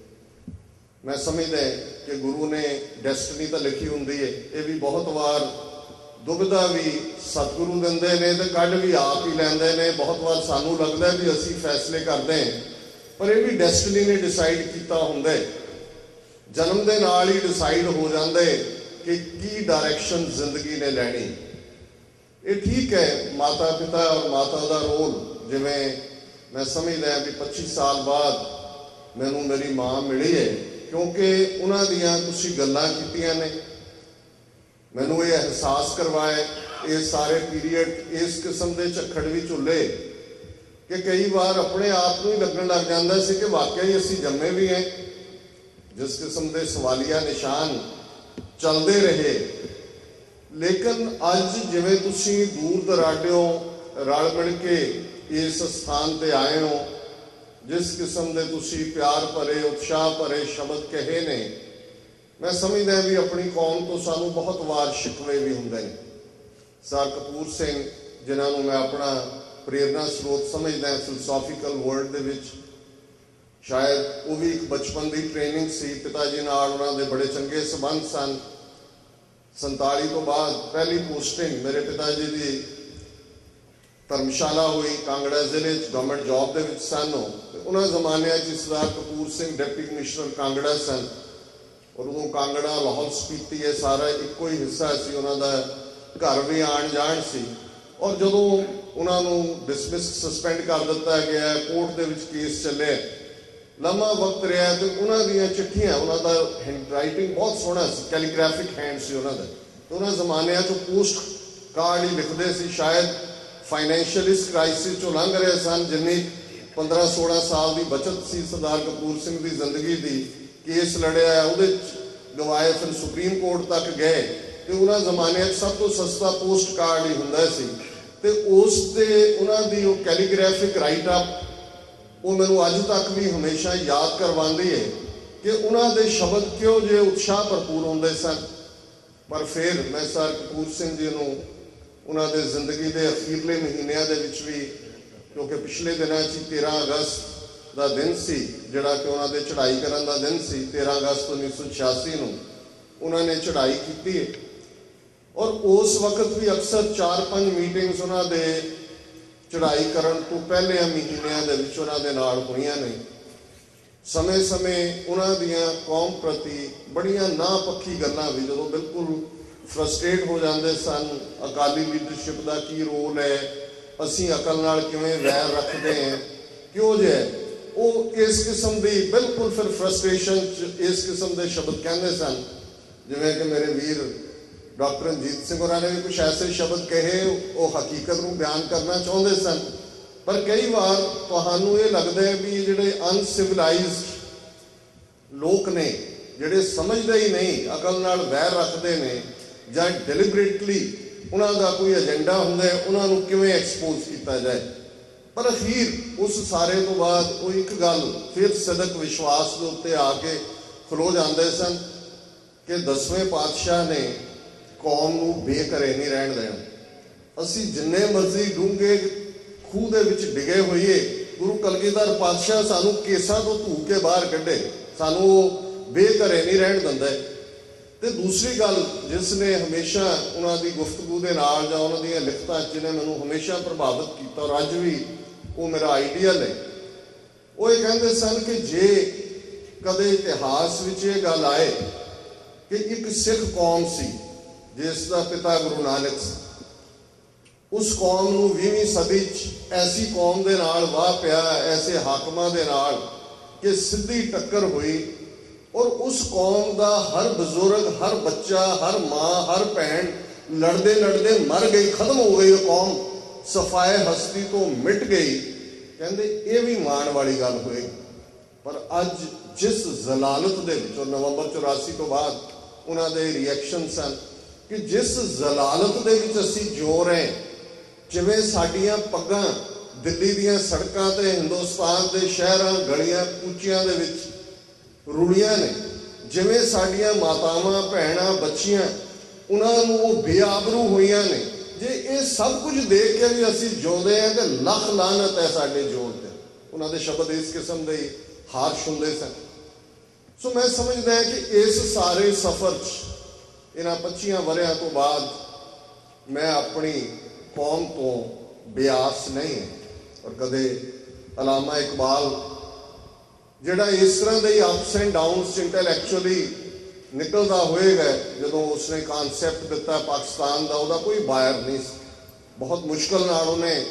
मैं समझदा कि गुरु ने डेस्टिनी तो लिखी हुंदी है, ये भी बहुत बार दुविधा भी सतगुरु दिंदे ने ते कढ भी आप ही लैंदे ने। बहुत बार सानू लगदा भी असीं फैसले करते हैं, पर यह भी डेस्टिनी ने डिसाइड किया हुंदा है। जन्म दे नाल ही डिसाइड हो जाता है कि की डायरैक्शन जिंदगी ने लैनी। ये ठीक है, माता पिता और माता का रोल, जिवें मैं समझदा भी 25 साल बाद मैनू मेरी माँ मिली है, क्योंकि उन्हां दियां कुछ गल्लां कीतियां ने, मैनू ये एहसास करवाए ये सारे पीरीयड इस किस्म के झक्खड़ भी झुले कि कई बार अपने आप को ही लगन लग जाता सी कि वाकई असीं जम्मे भी हैं। जिस किस्म के सवालिया निशान चलते रहे, लेकिन अज जिवें तुसीं दूर दराडों रल मिल के इस स्थान पर आए हो, जिस किस्म के तुसीं प्यार भरे उत्साह भरे शब्द कहे ने, मैं समझदा भी अपनी कौम तो सानू बहुत वार शिकवे भी हुंदे ने। सर कपूर सिंह जिन्होंने मैं अपना प्रेरणा स्रोत समझदा फिलोसॉफिकल वर्ल्ड दे विच, शायद वो भी एक बचपन की ट्रेनिंग सी, पिता जी नाल उन्हां दे बड़े चंगे संबंध सन। 47 तो बाद पहली पोस्टिंग मेरे पिता जी की धर्मशाला हुई, कांगड़ा जिले गवर्नमेंट जॉब दे विच सन। उन्हां जमानिਆਂ च सरदार कपूर सिंह डिप्टी कमिश्नर कांगड़ा सन, और उदों कांगड़ा लाहौल स्पीति ये सारा एको ही हिस्सा सी, उन्हों का घर भी आन जान सी। और जदों उन्होंने डिसमिस सस्पेंड कर दिता गया, कोर्ट के केस चले, लंबा वक्त रहा, तो उन्होंने चिट्ठियां, उन्होंने हैंड राइटिंग बहुत सोहना सी, कैलीग्राफिक हैंड से उन्होंने, तो उन्होंने जमानिਆਂ चो पोस्ट कार्ड ही लिखते सी। शायद फाइनैशियल इस क्राइसिस चो लंघ रहे सन, जिन्नी 15-16 साल की बचत सी सरदार कपूर सिंह की जिंदगी की, केस लड़िया वो गवाए, फिर सुप्रीम कोर्ट तक गए, तो उन्होंने जमाने सब तो सस्ता पोस्ट कार्ड ही हुंदा सी। ते उस ते उन्हां दी वो कैलीग्राफिक राइट अप वो मैनू अज तक भी हमेशा याद करवाती है कि उन्हां दे शब्द क्यों जे उत्साह भरपूर होंदे सन। पर फिर मैं सर कपूर सिंह जी नूं उन्हां दे जिंदगी के अखीरले महीनों के विच भी, क्योंकि पिछले दिनों 13 अगस्त का दिन सी जिहड़ा कि उन्होंने चढ़ाई करन दा दिन सी। 13 अगस्त 1986 नूं उन्होंने चढ़ाई की है, और उस वक्त भी अक्सर 4-5 मीटिंग्स उन्होंने चढ़ाई करन तो पहले महीनों के विच उन्होंने नाल होईयां ने। समय समय उन्हां दियां कौम प्रति बड़ियां नापक्खी गल्लां भी, जदों बिल्कुल फ्रस्ट्रेट हो जाते सन, अकाली लीडरशिप का की रोल है, असीं अकल नाल किवें वैर रखते हैं, क्यों जे वो इस किस्म की बिल्कुल फिर फ्रस्ट्रेशन इस किस्म के शब्द कहते सन, जिवें कि मेरे वीर डॉक्टर रंजीत सिंह होरां ने भी कुछ ऐसे शब्द कहे, वो हकीकत को बयान करना चाहते सन। पर कई बार तुहानू ये लगता है भी जिहड़े अनसिविलाइज्ड लोग ने, जिहड़े समझते ही नहीं, अकल नाल वैर रखते हैं, जां डिलिबरेटली उन्हां दा कोई एजेंडा हुंदा है, उन्हां नूं किवें एक्सपोज किया जाए। पर अखीर उस सारे तो बाद वो एक गल फिर सदक विश्वास के उत्ते आके खलो जाते सन कि 10वें पातशाह ने कौम नूं बेघरे नहीं रहन देना। असीं जिन्ने मर्जी डूंगे खूह दे विच डिगे होइए, गुरु कलगीधर पातशाह सानू केसां तो धू के बाहर कढे, सानू बेघरे नहीं रहन दिंदा। ते दूसरी गल जिसने हमेशा उन्होंने गुफ्तगू के नाल जां उन्हां दीयां लिखतां जिन्हें मैनूं हमेशा प्रभावित किया, और अज भी वो मेरा आइडियल है, वो ये कहते सन कि जे कदे इतिहास विच ये गल आए कि एक सिख कौम सी जिसका पिता गुरु नानक सी, उस कौम नूं 20वीं सदी ऐसी कौम दे नाल वाह पिया, ऐसे हाकमां दे नाल कि सीधी टक्कर हुई, और उस कौम का हर बजुर्ग, हर बच्चा, हर माँ, हर भैन लड़ते लड़ते मर गई, खत्म हो गई, वो कौम सफाए हस्ती तो मिट गई। कहते ये भी माण वाली गल होएगी। पर अज जिस जलालत दे विच, और नवंबर 84 तो बाद उन्हां दे रिएक्शन सन कि जिस जलालत दे विच असीं जो रहे, जिवें साडीआं पग्गां दिल्ली दीआं सड़कां ते हिंदुस्तान दे शहरां गलियां कूचियां दे विच रुड़ियां ने, जिवें साडीआं मातावां भैणां बच्चियां उन्हां नूं वो बेआबरू होईयां ने, जे ये सब कुछ देख के भी असीं जिउंदे हैं तो लख लानत है साडे जोड़ ते। उन्हां दे शब्द इस किस्म दे हार्श हुंदे सन। सो मैं समझदा कि इस सारे सफर च इन्हां 25 वरियां तो बाद मैं अपनी कौम तो बेआस नहीं है। और कदे अलामा इकबाल जिहड़ा इस तरह दे अप्स एंड डाउन्स इंटैलेक्चुअली निकलदा होएगा, जदों उसने कॉन्सैप्ट दिता पाकिस्तान का, उसका कोई बायर नहीं, बहुत मुश्किल नाल उन्हें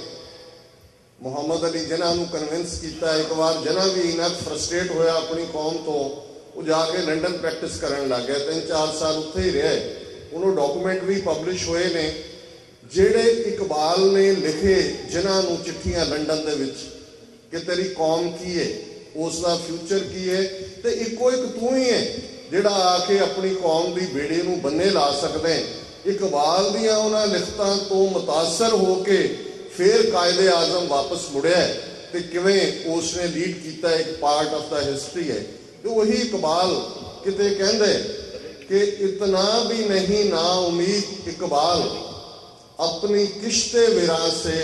मुहम्मद अली जिन्हां नूं कन्विंस किया। एक बार जिन्हां भी इन्ना फ्रस्ट्रेट होया अपनी कौम तो, वो जाके लंडन प्रैक्टिस करन लग गया। 3-4 साल उत्थे ही रहे। उन्होंने डॉक्यूमेंट भी पब्लिश हुए ने जिहड़े इकबाल ने लिखे, जिन्हां नूं चिट्ठियां लंडन दे विच कि तेरी कौम की है, उसका फ्यूचर की है, तो इको एक तू ही है जिहड़ा आके अपनी कौम की बेड़ी नूं बन्ने ला सकदे। इकबाल दियां उन्हां लिखतां तो मुतासर होके फिर कायदे आजम वापस मुड़िया ते किवें उसने लीड किया, एक पार्ट ऑफ द हिस्ट्री है। तो वही इकबाल किते कहंदे कि इतना भी नहीं ना उम्मीद इकबाल, अपनी किश्ते विरां से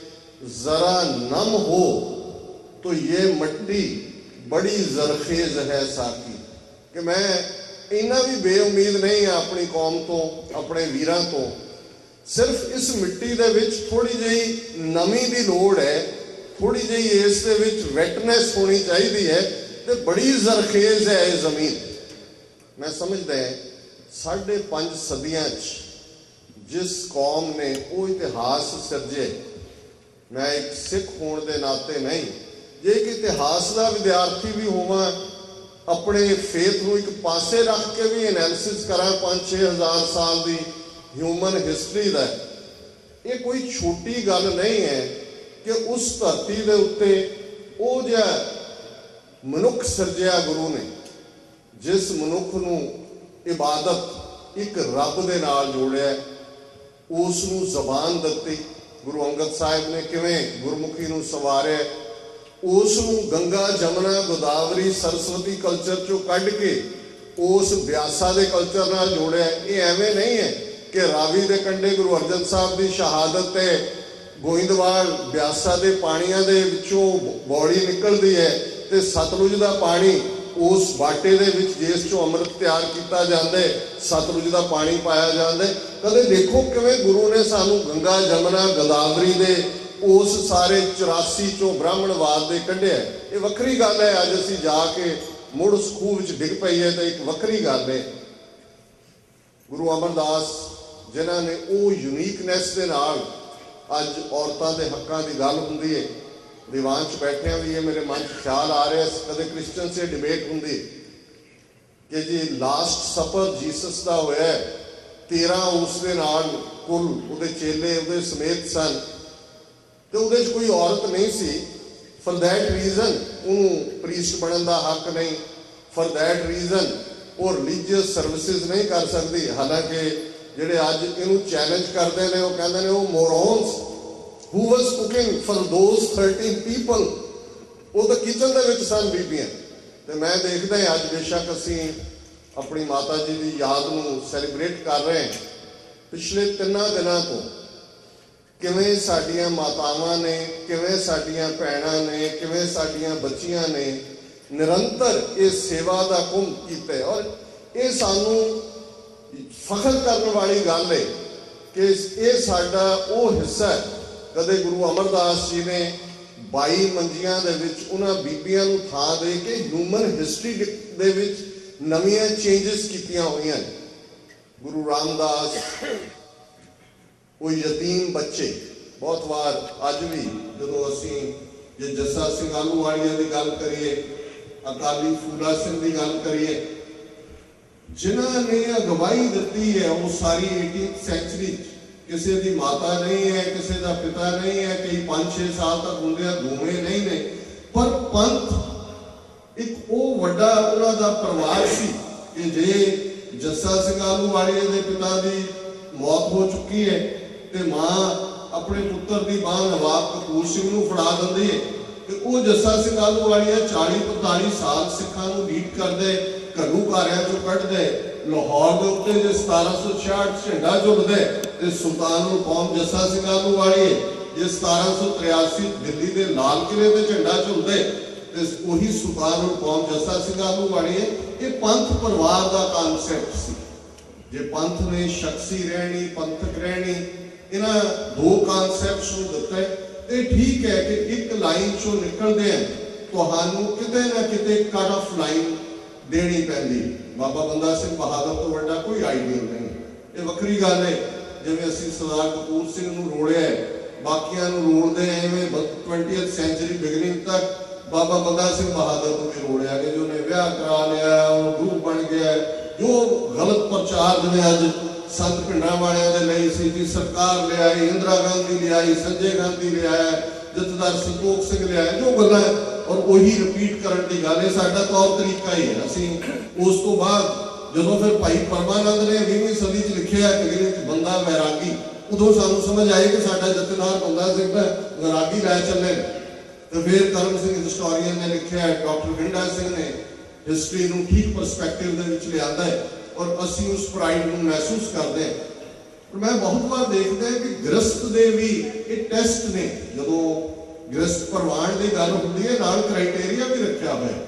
जरा नम हो तो ये मट्टी बड़ी जरखेज है साकी। कि मैं इन्ना भी बेउमीद नहीं है अपनी कौम तो, अपने वीरां तो। सिर्फ इस मिट्टी दे विच थोड़ी जी नमी की लोड़ है, थोड़ी जी इस दे विच वैटनेस होनी चाहिए है, तो बड़ी जरखेज है ये जमीन। मैं समझदा है 5.5 सदियां जिस कौम ने वो इतिहास सिरजे, मैं एक सिख होने के नाते नहीं, जे एक इतिहास का विद्यार्थी भी होवां, अपने फेथ को एक पासे रख के भी एनालिसिस करा 5-6 हज़ार साल की ह्यूमन हिस्टरी का, ये कोई छोटी गल नहीं है कि उस धरती के उत्ते वो जिहा मनुख सिरजिया गुरु ने, जिस मनुख नूं इबादत एक रब दे नाल जोड़िया, उसनूं जबान दित्ती। गुरु अंगद साहिब ने किवें गुरमुखी नूं सवारिया, उसनूं गंगा जमुना गोदावरी सरस्वती कल्चर चों कढ़ के उस ब्यासा दे कल्चर नाल जोड़िया। ये एवें नहीं है कि रावी दे कंढे गुरु अर्जन साहब की शहादत है, गोइंदवाल ब्यासा दे पानियां दे विचों बौड़ी निकलती है तो सतलुज का पानी उस बाटे दे विच जिस चों अमृत तैयार किया जाता है, सतलुज का पानी पाया जाता है। कदे देखो किवें गुरु ने सानू गंगा जमुना गोदावरी दे उस सारे 84 चों ब्राह्मणवाद दे कढ़िया। ये वक्री गल है, अज असीं जाके मुड़ उस खूह विच डिग पई है तो एक वक्री गल है। गुरु अमरदास जिन्हां ने वो यूनीकनैस दे नाल अज औरतां दे हक्कां दी गल हुंदी है, दीवान च बैठिया भी ये मेरे मन च ख्याल आ रहा है, कदे क्रिश्चन से डिबेट हुंदी कि जी लास्ट सफर जीसस का होया, 13 उस दे नाल कुल उहदे चेले उहदे समेत सन, तो उहदे च कोई औरत नहीं सी। फॉर दैट रीजन उन्होंने प्रीस्ट बनने का हक नहीं, फॉर दैट रीजन वो रिलीजियस सर्विसिज नहीं कर सकती। हालांकि जिहड़े अज इनू चैलेंज करते हैं वो कहते हैं वो morons who was cooking for those 13 people, वो तो किचन दे विच सन बीबियां। तो मैं देखदा अज बेशक असीं अपनी माता जी की याद नूं सैलीब्रेट कर रहे हैं, पिछले 3 दिनों तो किवें साडियां मातावां ने, किवें साडियां भैणां ने, किवें साडियां बच्चियां ने निरंतर इस सेवा का कुंभ किया। और ये सानू फखर करने वाली गल है कि ये साडा वो हिस्सा है। कदे गुरु अमरदास जी ने 22 मंजियां दे विच उन्हां बीबियां नूं थां दे के ह्यूमन हिस्टरी दे विच नवीं चेंजिस कीतियां होईयां। गुरु रामदास वो यतीम बच्चे बहुत बार अज भी जो असी जे जस्सा सिंह आलूवालिया की गल करिए, अकाली फूला सिंह की गल करिए, जिन्होंने अगवाई दी है वो सारी 18th सेंचुरी, किसी की माता नहीं है, किसी का पिता नहीं है, कई 5-6 साल तक होंगे धूमे नहीं ने, पर पंथ एक वो ਵੱਡਾ ਉਹਨਾਂ ਦਾ ਪਰਿਵਾਰ ਸੀ ਕਿ ਜੇ ਜੱਸਾ ਸਿੰਘ ਆਹਲੂਵਾਲੀਆ ਦੇ ਪਿਤਾ ਦੀ ਮੌਤ ਹੋ ਚੁੱਕੀ ਹੈ ਤੇ ਮਾਂ ਆਪਣੇ ਪੁੱਤਰ ਦੀ ਬਾਂਹ ਨਵਾਬ ਕਪੂਰ ਸਿੰਘ ਨੂੰ ਫੜਾ ਦਿੰਦੀ ਹੈ ਤੇ ਉਹ ਜੱਸਾ ਸਿੰਘ ਆਹਲੂਵਾਲੀਆ 40-45 ਸਾਲ ਸਿੱਖਾਂ ਨੂੰ ਲੀਡ ਕਰਦੇ, ਘੱਲੂਘਾਰਿਆਂ ਚੋਂ ਕੱਢਦੇ, ਲਾਹੌਰ ਦੇ ਉੱਤੇ ਜੇ 1766 ਝੰਡਾ ਝੁੱਲਦੇ ਤੇ ਸੁਲਤਾਨੁਲ ਕੌਮ ਜੱਸਾ ਸਿੰਘ ਆਹਲੂਵਾਲੀਆ ਜੇ 1783 ਦਿੱਲੀ ਦੇ ਲਾਲ ਕਿਲੇ ਤੇ ਝੰਡਾ ਝੁੱਲਦੇ ਤੇ ਉਹੀ ਸੁਲਤਾਨੁਲ ਕੌਮ ਜੱਸਾ ਸਿੰਘ ਆਹਲੂਵਾਲੀਆ। ਇਹ ਪੰਥ ਪਰਿਵਾਰ ਦਾ ਕਨਸੈਪਟ ਸੀ। ਜੇ ਪੰਥ ਨੇ ਸ਼ਖਸੀ ਰਹਿਣੀ, ਪੰਥਕ ਰਹਿਣੀ, ਇਹਨਾਂ ਦੋ ਕਨਸੈਪਟਸ ਨੂੰ ਦਿੱਤਾ ਤੇ ਠੀਕ ਹੈ ਕਿ ਇੱਕ ਲਾਈਨ ਚੋਂ ਨਿਕਲਦੇ ਆ ਤੁਹਾਨੂੰ ਕਿਤੇ ਨਾ ਕਿਤੇ ਕੱਟ ਆਫ ਲਾਈਨ ਦੇਣੀ ਪੈਂਦੀ। ਬਾਬਾ ਬੰਦਾ ਸਿੰਘ ਬਹਾਦਰ ਤੋਂ ਵੱਡਾ ਕੋਈ ਆਈਡੀਅਲ ਨਹੀਂ। ਇਹ ਵੱਖਰੀ ਗੱਲ ਹੈ ਜਿਵੇਂ ਅਸੀਂ ਸਰਦਾਰ ਕਪੂਰ ਸਿੰਘ ਨੂੰ ਰੋਲਿਆ, ਬਾਕੀਆਂ ਨੂੰ ਰੋਲਦੇ ਐਵੇਂ 20th ਸੈਂਚੁਰੀ ਬਿਗਨਿੰਗ ਤੱਕ ਬਾਬਾ ਬੰਦਾ ਸਿੰਘ ਬਹਾਦਰ ਨੂੰ ਵੀ ਰੋਲਿਆ ਕਿ ਜੋ ਨੇ ਵਿਆਹ ਕਰਾ ਲਿਆ, ਉਹ ਗੁਰੂ ਬਣ ਗਿਆ। ਜੋ ਗਲਤ ਪ੍ਰਚਾਰ ਜਿਵੇਂ ਅੱਜ ਸੰਤ ਪਿੰਡਾਂ ਵਾਲਿਆਂ ਦੇ ਲਈ ਸੀ ਕਿ ਸਰਕਾਰ ਲਿਆਈ, ਇੰਦਰਾ ਗਾਂਧੀ ਲਿਆਈ, ਸੰਜੇ ਗਾਂਧੀ ਲਿਆਇਆ, ਜਥੇਦਾਰ ਸੰਤੋਖ ਸਿੰਘ ਲਿਆਇਆ, ਜੋ ਗੱਲਾਂ ਔਰ ਉਹੀ ਰਿਪੀਟ ਕਰਨ ਦੀ ਗੱਲ ਹੈ। ਸਾਡਾ ਤੌਰ ਤਰੀਕਾ ਹੀ ਹੈ। ਅਸੀਂ ਉਸ ਤੋਂ ਬਾਅਦ ਜਦੋਂ ਫਿਰ ਭਾਈ ਪਰਮਾਨੰਦ ਨੇ 20ਵੀਂ ਸਦੀ 'ਚ ਲਿਖਿਆ ਕਿ ਬੰਦਾ ਵੈਰਾਗੀ, ਉਦੋਂ ਸਾਨੂੰ ਸਮਝ ਆਈ ਕਿ ਸਾਡਾ ਜਥੇਦਾਰ ਬੰਦਾ ਸਿੰਘ ਵੈਰਾਗੀ ਲੈ ਚੱਲੇ। ਤੇ ਫਿਰ ਕਰਮ ਸਿੰਘ ਹਿਸਟੋਰੀਅਨ ਨੇ ਲਿਖਿਆ, ਡਾਕਟਰ ਗਿੰਡਾ ਸਿੰਘ ਨੇ ਹਿਸਟਰੀ ਨੂੰ ਠੀਕ ਪਰਸਪੈਕਟਿਵ ਦੇ ਵਿੱਚ ਲਿਆਂਦਾ ਹੈ ਔਰ ਅਸੀਂ ਉਸ ਪ੍ਰਾਈਡ ਨੂੰ ਮਹਿਸੂਸ ਕਰਦੇ ਹਾਂ। ਪਰ ਮੈਂ ਬਹੁਤ ਵਾਰ ਦੇਖਦਾ ਕਿ ਗ੍ਰਸਤ ਦੇ ਵੀ ਇਹ ਟੈਸਟ ਨੇ। ਜਦੋਂ ਗ੍ਰਸਤ ਪ੍ਰਵਾਨ ਦੀ ਗੱਲ ਹੁੰਦੀ ਹੈ ਨਾਲ ਕ੍ਰਾਈਟੇਰੀਆ ਵੀ ਰੱਖਿਆ ਹੋਇਆ।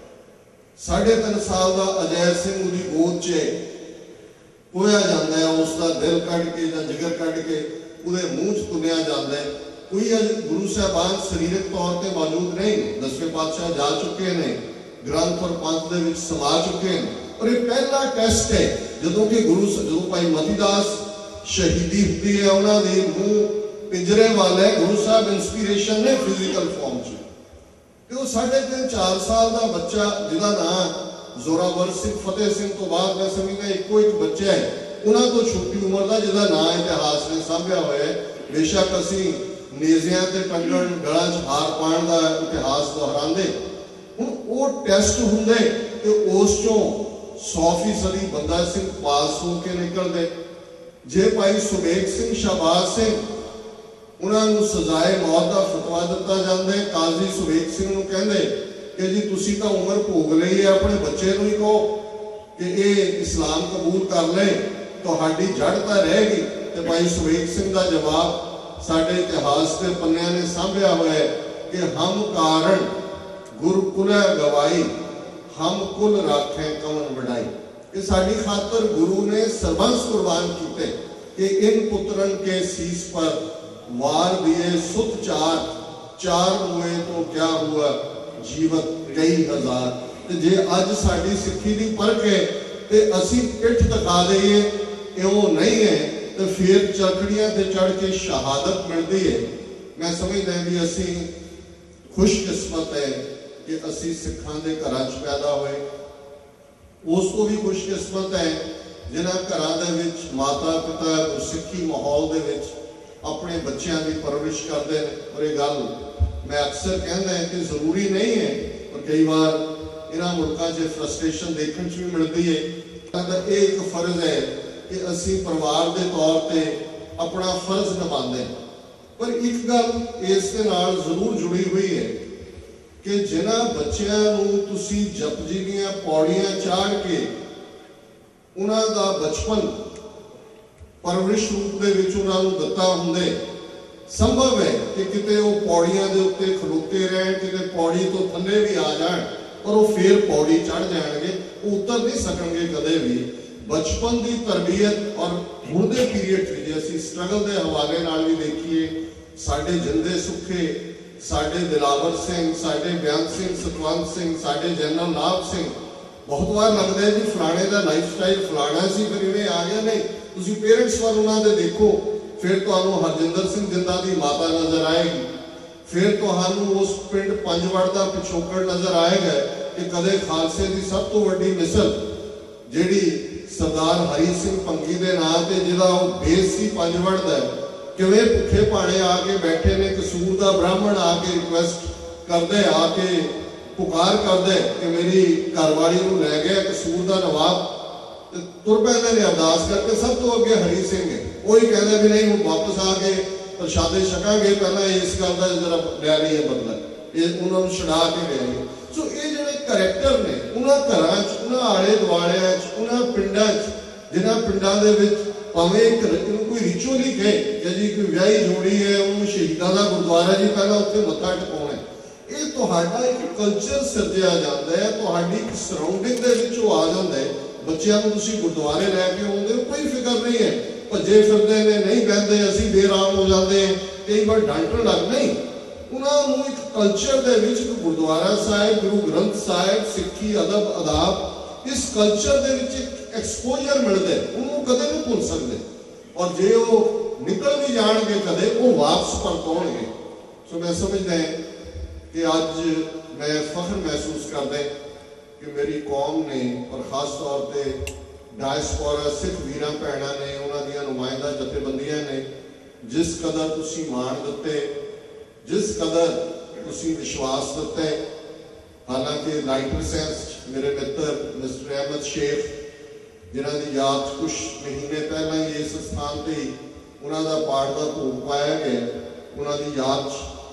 3.5 ਸਾਲ ਦਾ ਅਜੈ ਸਿੰਘ ਉਹਦੀ ਗੋਦ 'ਚ ਕੋਇਆ ਜਾਂਦਾ ਹੈ, ਉਸ ਦਾ ਦਿਲ ਕੱਢ ਕੇ ਜਾਂ ਜਿਗਰ ਕੱਢ ਕੇ ਉਹਦੇ ਮੂੰਹ 'ਚ ਤੁੰਨਿਆ ਜਾਂਦਾ ਹੈ। ਕੋਈ ਅੱਜ ਗੁਰੂ ਸਾਹਿਬਾਨ ਸਰੀਰਕ ਤੌਰ ਤੇ ਮੌਜੂਦ ਨਹੀਂ, 10ਵੇਂ ਪਾਤਸ਼ਾਹ ਜਾ ਚੁੱਕੇ ਨੇ, ਗ੍ਰੰਥ ਔਰ ਪੰਥ ਦੇ ਵਿੱਚ ਸਮਾ ਚੁੱਕੇ ਨੇ। ਔਰ ਇਹ ਪਹਿਲਾ ਟੈਸਟ ਹੈ ਜਦੋਂ ਕਿ ਜਦੋਂ ਭਾਈ ਮਤੀਦਾਸ ਸ਼ਹੀਦੀ ਹੁੰਦੀ ਹੈ, ਉਹਨਾਂ ਦੇ ਮੂੰਹ ਪਿੰਜਰੇ ਵੱਲ ਹੈ, ਗੁਰੂ ਸਾਹਿਬ ਇੰਸਪੀਰੇਸ਼ਨ ਨੇ ਫਿਜ਼ੀਕਲ ਫਾਰਮ 'ਚ। ਤੇ ਉਹ 3.5-4 ਸਾਲ ਦਾ ਬੱਚਾ ਜਿਹਦਾ ਨਾਂ ਜ਼ੋਰਾਵਰ ਸਿੰਘ ਫਤਿਹ ਸਿੰਘ ਤੋਂ ਬਾਅਦ ਮੈਂ ਸਮਝਦਾ ਇੱਕੋ ਇੱਕ ਬੱਚਾ ਹੈ ਉਹਨਾਂ ਤੋਂ ਛੋਟੀ ਉਮਰ ਦਾ ਜਿਹਦਾ ਨਾਂ ਇਤਿਹਾਸ ਨੇ ਸਾਂਭਿਆ ਹੋਇਆ ਹੈ। ਬੇਸ਼ੱਕ ਅਸੀਂ ਨੇਜ਼ਿਆਂ ਤੇ ਟੰਗਣ, ਗਲਾਂ 'ਚ ਹਾਰ ਪਾਉਣ ਦਾ ਇਤਿਹਾਸ ਦੁਹਰਾਉਂਦੇ, ਹੁਣ ਉਹ ਟੈਸਟ ਹੁੰਦੇ ਤੇ ਉਸ ਚੋਂ 100% ਬੰਦਾ ਸਿੰਘ ਪਾਸ ਹੋ ਕੇ ਨਿਕਲਦੇ। ਜੇ ਭਾਈ ਸੁਬੇਗ ਸਿੰਘ, ਸ਼ਹਬਾਜ਼ ਸਿੰਘ, ਉਹਨਾਂ ਨੂੰ ਸਜ਼ਾਏ ਮੌਤ ਦਾ ਫਤਵਾ ਦਿੱਤਾ ਜਾਂਦਾ ਹੈ। ਕਾਜ਼ੀ ਸੁਬੇਗ ਸਿੰਘ ਨੂੰ ਕਹਿੰਦੇ ਕਿ ਜੀ ਤੁਸੀਂ ਤਾਂ ਉਮਰ ਭੋਗ ਲਈ ਹੈ, ਆਪਣੇ ਬੱਚੇ ਨੂੰ ਹੀ ਕਹੋ ਕਿ ਇਹ ਇਸਲਾਮ ਕਬੂਲ ਕਰ ਲੈ, ਤੁਹਾਡੀ ਜੜ ਤਾਂ ਰਹੇਗੀ। ਤੇ ਭਾਈ ਸੁਬੇਗ ਸਿੰਘ ਦਾ ਜਵਾਬ ਸਾਡੇ ਇਤਿਹਾਸ ਦੇ ਪੰਨਿਆਂ ਨੇ ਸਾਂਭਿਆ ਹੋਇਆ ਹੈ ਕਿ ਹਮ ਕਾਰਨ ਗੁਰਕੁਲ ਗਵਾਈ, ਹਮ ਕੁਲ ਰਾਖੇ ਕਵਨ ਵਡਾਈ। ਕਿ ਸਾਡੀ ਖਾਤਰ ਗੁਰੂ ਨੇ ਸਰਬੰਸ ਕੁਰਬਾਨ ਕੀਤੇ ਕਿ ਇਨ ਪੁੱਤਰਨ ਕੇ ਸੀਸ ਪਰ ਵਾਰ ਦਿਏ ਸੁਤ ਚਾਰ ਹੋਏ ਤੋਂ ਕਿਆ ਹੁਆ ਜੀਵਤ ਕਈ ਹਜ਼ਾਰ। ਤੇ ਜੇ ਅੱਜ ਸਾਡੀ ਸਿੱਖੀ ਦੀ ਪਰਖ ਹੈ ਤੇ ਅਸੀਂ ਪਿੱਠ ਦਿਖਾ ਦਈਏ ਇਉਂ ਨਹੀਂ ਹੈ ਤੇ ਫਿਰ ਚਰਖੜੀਆਂ ਤੇ ਚੜ ਕੇ ਸ਼ਹਾਦਤ ਮਿਲਦੀ ਹੈ। ਮੈਂ ਸਮਝਦਾ ਵੀ ਅਸੀਂ ਖੁਸ਼ਕਿਸਮਤ ਹੈ ਕਿ ਅਸੀਂ ਸਿੱਖਾਂ ਦੇ ਘਰਾਂ 'ਚ ਪੈਦਾ ਹੋਏ। ਉਸ ਤੋਂ ਵੀ ਖੁਸ਼ਕਿਸਮਤ ਹੈ ਜਿਨ੍ਹਾਂ ਘਰਾਂ ਦੇ ਵਿੱਚ ਮਾਤਾ ਪਿਤਾ ਗੁਰਸਿੱਖੀ ਮਾਹੌਲ ਦੇ ਵਿੱਚ ਆਪਣੇ ਬੱਚਿਆਂ ਦੀ ਪਰਵਰਿਸ਼ ਕਰਦੇ ਨੇ। ਔਰ ਇਹ ਗੱਲ ਮੈਂ ਅਕਸਰ ਕਹਿੰਦਾ ਕਿ ਜ਼ਰੂਰੀ ਨਹੀਂ ਹੈ, ਪਰ ਕਈ ਵਾਰ ਇਹਨਾਂ ਮੁਲਕਾਂ 'ਚ ਫਰਸਟ੍ਰੇਸ਼ਨ ਦੇਖਣ 'ਚ ਵੀ ਮਿਲਦੀ ਹੈ। ਤਾਂ ਇਹ ਇੱਕ ਫਰਜ਼ ਹੈ ਕਿ ਅਸੀਂ ਪਰਿਵਾਰ ਦੇ ਤੌਰ ਤੇ ਆਪਣਾ ਫਰਜ਼ ਨਿਭਾਉਂਦੇ। ਪਰ ਇੱਕ ਗੱਲ ਇਸ ਦੇ ਨਾਲ ਜ਼ਰੂਰ ਜੁੜੀ ਹੋਈ ਹੈ ਕਿ ਜਿਨ੍ਹਾਂ ਬੱਚਿਆਂ ਨੂੰ ਤੁਸੀਂ ਜਪਜੀ ਦੀਆਂ ਪੌੜੀਆਂ ਚਾੜ ਕੇ ਉਹਨਾਂ ਦਾ ਬਚਪਨ ਪਰਵਰਿਸ਼ ਰੂਪ ਦੇ ਵਿੱਚ ਉਹਨਾਂ ਨੂੰ ਦਿੱਤਾ ਹੁੰਦੇ, ਸੰਭਵ ਹੈ ਕਿ ਕਿਤੇ ਉਹ ਪੌੜੀਆਂ ਦੇ ਉੱਤੇ ਖਲੋਤੇ ਰਹਿਣ, ਕਿਤੇ ਪੌੜੀ ਤੋਂ ਥੱਲੇ ਵੀ ਆ ਜਾਣ ਪਰ ਉਹ ਫੇਰ ਪੌੜੀ ਚੜ ਜਾਣਗੇ, ਉਹ ਉਤਰ ਨਹੀਂ ਸਕਣਗੇ ਕਦੇ ਵੀ। ਬਚਪਨ ਦੀ ਤਰਬੀਅਤ ਔਰ ਹੁਣ ਦੇ ਪੀਰੀਅਡ 'ਚ ਜੇ ਅਸੀਂ ਸਟਰਗਲ ਦੇ ਹਵਾਲੇ ਨਾਲ ਵੀ ਦੇਖੀਏ, ਸਾਡੇ ਜਿੰਦੇ ਸੁੱਖੇ, ਸਾਡੇ ਦਿਲਾਵਰ ਸਿੰਘ, ਸਾਡੇ ਬਿਆਨ ਸਿੰਘ, ਸਤਵੰਤ ਸਿੰਘ, ਸਾਡੇ ਜਨਰਲ ਨਾਭ ਸਿੰਘ, ਬਹੁਤ ਵਾਰ ਲੱਗਦਾ ਹੈ ਜੀ ਫਲਾਣੇ ਦਾ ਲਾਈਫ ਸਟਾਈਲ ਫਲਾਣਾ ਸੀ ਫਿਰ ਇਵੇਂ ਆ ਗਿਆ। ਨਹੀਂ, ਤੁਸੀਂ ਪੇਰੈਂਟਸ ਵੱਲ ਉਹਨਾਂ ਦੇ ਦੇਖੋ, ਫਿਰ ਤੁਹਾਨੂੰ ਹਰਜਿੰਦਰ ਸਿੰਘ ਜਿੰਦਾ ਦੀ ਮਾਤਾ ਨਜ਼ਰ ਆਏਗੀ, ਫਿਰ ਤੁਹਾਨੂੰ ਉਸ ਪਿੰਡ ਪੰਜਵੜ ਦਾ ਪਿਛੋਕੜ ਨਜ਼ਰ ਆਏਗਾ ਕਿ ਕਦੇ ਖਾਲਸੇ ਦੀ ਸਭ ਤੋਂ ਵੱਡੀ ਮਿਸਲ ਜਿਹੜੀ ਸਰਦਾਰ ਹਰੀ ਸਿੰਘ ਭੰਗੀ ਦੇ ਨਾਂ ਤੇ ਜਿਹਦਾ ਉਹ ਬੇਸ ਸੀ ਪੰਜਵੜ ਦਾ, ਕਿਵੇਂ ਭੁੱਖੇ ਭਾਣੇ ਆ ਕੇ ਬੈਠੇ ਨੇ, ਕਸੂਰ ਦਾ ਬ੍ਰਾਹਮਣ ਆ ਕੇ ਰਿਕੁਐਸਟ ਕਰਦੇ ਆ ਕੇ पुकार करते कि मेरी घरवाली नूं लै गया कसूर दा नवाब, ते तुर पैंदे ने अरदास करके। सब तो अगे हरी सिंह है, वही कहता भी नहीं हुण वापस आ के प्रशादे छकांगे, पहला इस गल का जरा लै रही है बदला, ये उन्होंने छड़ा के लिया। सो ये जिहड़े करैक्टर ने उन्होंने घरां च, उन्होंने आले दुआलियां च, उन्होंने पिंडां च, जिन्हां पिंडां दे विच भावें एक कोई रिचुअल ही कहे कि जी कोई विआही जोड़ी है, उन्होंने शहीदां दा गुरुद्वारा जी पहला उत्थे मत्था टेकाउणा, ये तुहाडा एक कल्चर सिरजिया जाता है, तुहाडी एक सराउंडिंग दे विच आ जाता है। बच्चों को तुसीं गुरुद्वारे लैके आउंदे हो, कोई फिक्र नहीं है, भजे फिरदे ने, नहीं बहते, असीं बेराम हो जाते हैं, कई बार डांटण लग नहीं। उन्होंने एक कल्चर दे विच गुरुद्वारा साहिब, गुरु ग्रंथ साहिब, सिक्खी, अदब, अदाब, इस कल्चर दे विच एक एक्सपोजर मिलता है, उन्होंने कदे नहीं भुल सकते। और जे वो निकल भी जाएंगे कदे, वो वापस परतौणगे। सो मैं समझदा कि अज मैं फख्र महसूस करदा कि मेरी कौम ने, और खास तौर पर डायस्पोरा सिख वीरां भैणां ने, उन्हां दीयां नुमाइंदा जथेबंदियां ने जिस कदर तुसीं मान दिते, जिस कदर तुसीं विश्वास दिता। हालांकि लाइटर सेंस मेरे मित्र मिस्टर अहमद शेख जिन्हों की याद कुछ महीने पहला ही इस स्थान पर ही उन्होंने पाठ का भोग पाया गया, उन्होंने याद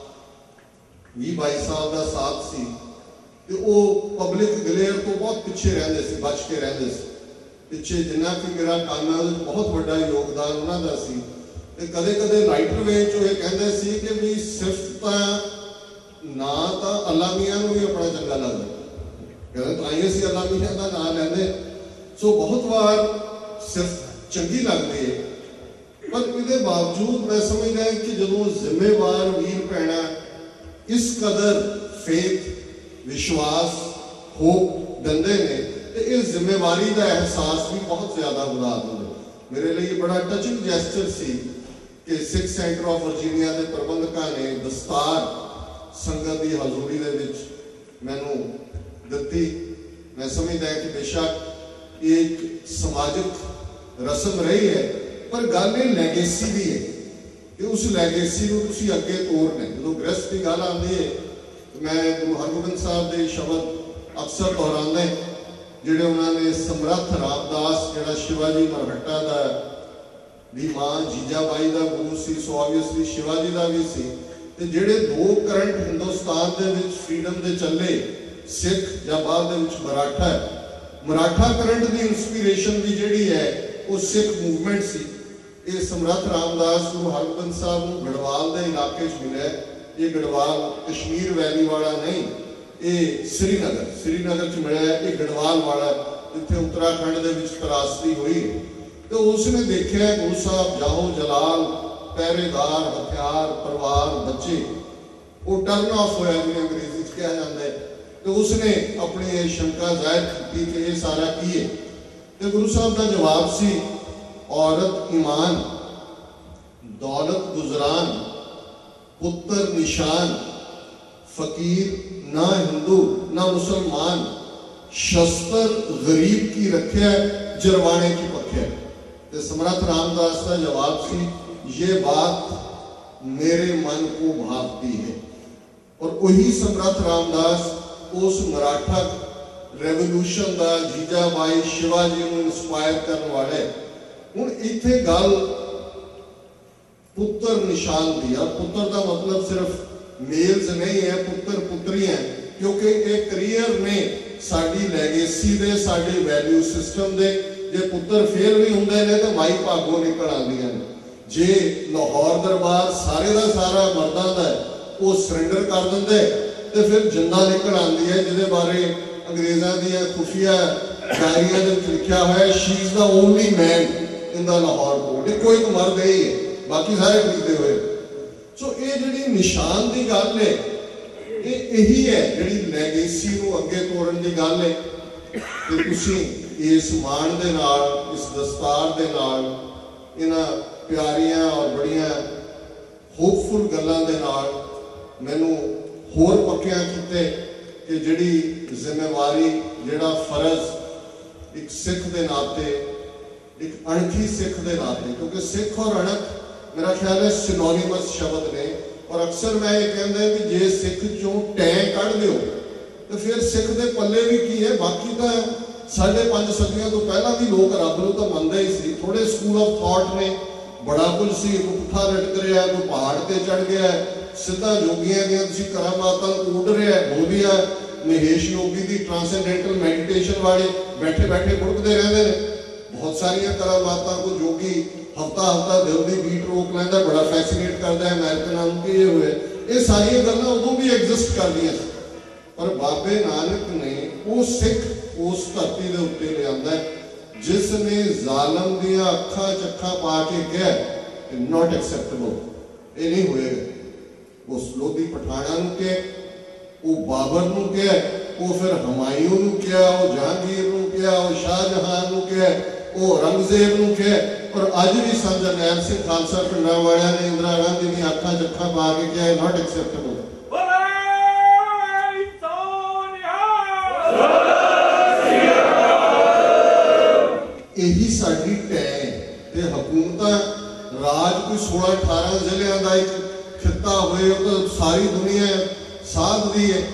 20-22 साल का साथ सी, तो वो पब्लिक गलेयर तो बहुत पिछे रहते थे, बच के रहते थे पिछे। जिन्ना कि मेरा काम है बहुत बड़ा योगदान उन्होंने सी। कदे कदे लाइटर वे चो ये कहते सी कि भी सिर्फ ना तो अल्लाह मियां नूं भी अपना चंगा लगता, कहते तो आई असीं अल्लाह मियां का नाम लैंदे। सो बहुत बार सिर्फ चंगी लगती है, पर इसके बावजूद मैं समझदा कि जो जिम्मेवार वीर भैणा इस कदर फेथ, विश्वास, होप देंदे ने, तो इस जिम्मेवारी का एहसास भी बहुत ज्यादा बुला दिंदे। मेरे लिए बड़ा टचिंग जैस्चर सी कि सिख सेंटर ऑफ वर्जीनिया के प्रबंधकों ने दस्तार संगत की हजूरी दे विच मैनूं दित्ती। मैं समझदा कि बेशक एक समाजिक रस्म रही है, पर गल ये लैगेसी भी है कि उस लैगेसी को तुसीं अगे तोड़ना। जो गृहस्थ की गल आती है, तो मैं गुरु हरगोबिंद साहब के शब्द अक्सर दोहरांदा जिहड़े उन्होंने समर्थ रामदास जिहड़ा शिवाजी मरहट्टा का दी मां जीजाबाई का गुरु सी, सो ऑब्वियसली शिवाजी का भी सी। ते जिहड़े दो करंट हिंदुस्तान दे विच फ्रीडम दे चले, सिख या बाद दे विच मराठा है, मराठा करंट की इंस्पीरेशन भी जिहड़ी है वो सिख मूवमेंट सी। ये समर्थ रामदास गुरु हरगोबिंद साहब को गढ़वाल के इलाके मिले। ये गढ़वाल कश्मीर वैली वाला नहीं, ये श्रीनगर च मिला। ये गढ़वाल वाला जिथे उत्तराखंड के विच त्रासदी हुई, तो उसने देखा गुरु साहब जाहो जलाल, पहरेदार, हथियार, परिवार, बच्चे, वो टर्न ऑफ होया जिन्हें अंग्रेजी कहा जाता है। तो उसने अपनी ये शंका जाहिर की कि ये सारा की है। तो गुरु साहब का जवाब सी, औरत ईमान, दौलत गुजरान, पुत्र निशान, फकीर ना हिंदू ना मुसलमान, शस्त्र गरीब की रख्या, जरवाने की पख्या। तो समर्थ रामदास का जवाब सी, ये बात मेरे मन को भाती है। और वही समर्थ रामदास उस मराठा रेवोल्यूशन का जीजाबाई शिवाजी को इंस्पायर करने वाले। हुण इत्थे गल पुत्र निशान दी, और पुत्र का मतलब सिर्फ मेल्स नहीं है, पुत्र पुत्रियां, क्योंकि एक करियर ने साडी लैगेसी दे, साडे वैल्यू सिस्टम दे जे पुत्र फेल भी होंदे ने तो माई भागों निकल आंदियां ने। जे लाहौर दरबार सारे का सारा मर्दां दा वो सरेंडर कर देंदे तो फिर जिंदा निकल आती है, जिहदे बारे अंग्रेज़ों दी खुफिया डायरियां दे विच लिखा हुआ, she is the only man in the Lahore court. कोई तो मर्द ही है, बाकी सारे खरीदे हुए। सो ये जिहड़ी निशान की गल है, यही है जिहड़ी लैगेसी को अगे तोड़न की गल है। कि तुसीं इस मान दे नाल, इस दस्तार दे नाल, इन्हां प्यारियां और बड़ियां होपफुल गल्लां दे नाल मैनूं होर पक्कियां कीते कि जिहड़ी जिम्मेवारी, जिहड़ा फर्ज एक सिख दे नाते, एक अणखी सिख दे नाते, क्योंकि सिख और अणख मेरा ख्याल है सिनोनिमस शब्द ने। और अक्सर मैं ये कहंदा कि जे सिख चों टै कढ़ दिओ तो फिर सिख के पल्ले भी की है। बाकी तो 5.5 सदियों तो पहला भी लोग रब नूं तो मनते ही सी। थोड़े स्कूल ऑफ थॉट ने बड़ा कुछ सी, कोई पुट्ठा लटक रहा है, कोई पहाड़ ते चढ़ गया है, सीधा जोगियां दी तुसीं करामातां उड़ रहा है। हो भी है महेश योगी की ट्रांसेंडेंटल मैडिटेशन वाले बैठे बैठे मुड़कते रहते हैं। बहुत सारिया करामातां को जोगी हफ्ता हफ्ता दिल की बीट रोक लैंदा, बड़ा फैसीनेट करता है अमेरिकनां नूं कि ये हुए। ये सारिया गल्लां उदों भी एग्जिस्ट करदियां सी, पर बाबे नानक ने वो सिख उस धरती के उत्ते लिया जिसने जालम दियां अखां च अखां पा के कहा कि नॉट एक्सेप्टेबल, ये नहीं होएगा। उस लोधी पठाना नूं कहा, वो बाबर नूं कहा, वो फिर हुमायूं नूं कहा, वो जहांगीर नूं कहा, वो शाहजहां नूं कहा, वो औरंगजेब नूं कहा, और अज भी संत जरनैल सिंह खालसा पिंडां वालियां ने इंदिरा गांधी दी अखां च अखां पा के कहा नॉट एक्सेप्टेबल। यही साडी टैं ते हुकूमत राज कोई 16-18 जिलियां दा एक खिता होए तो सारी दुनिया साध दी है।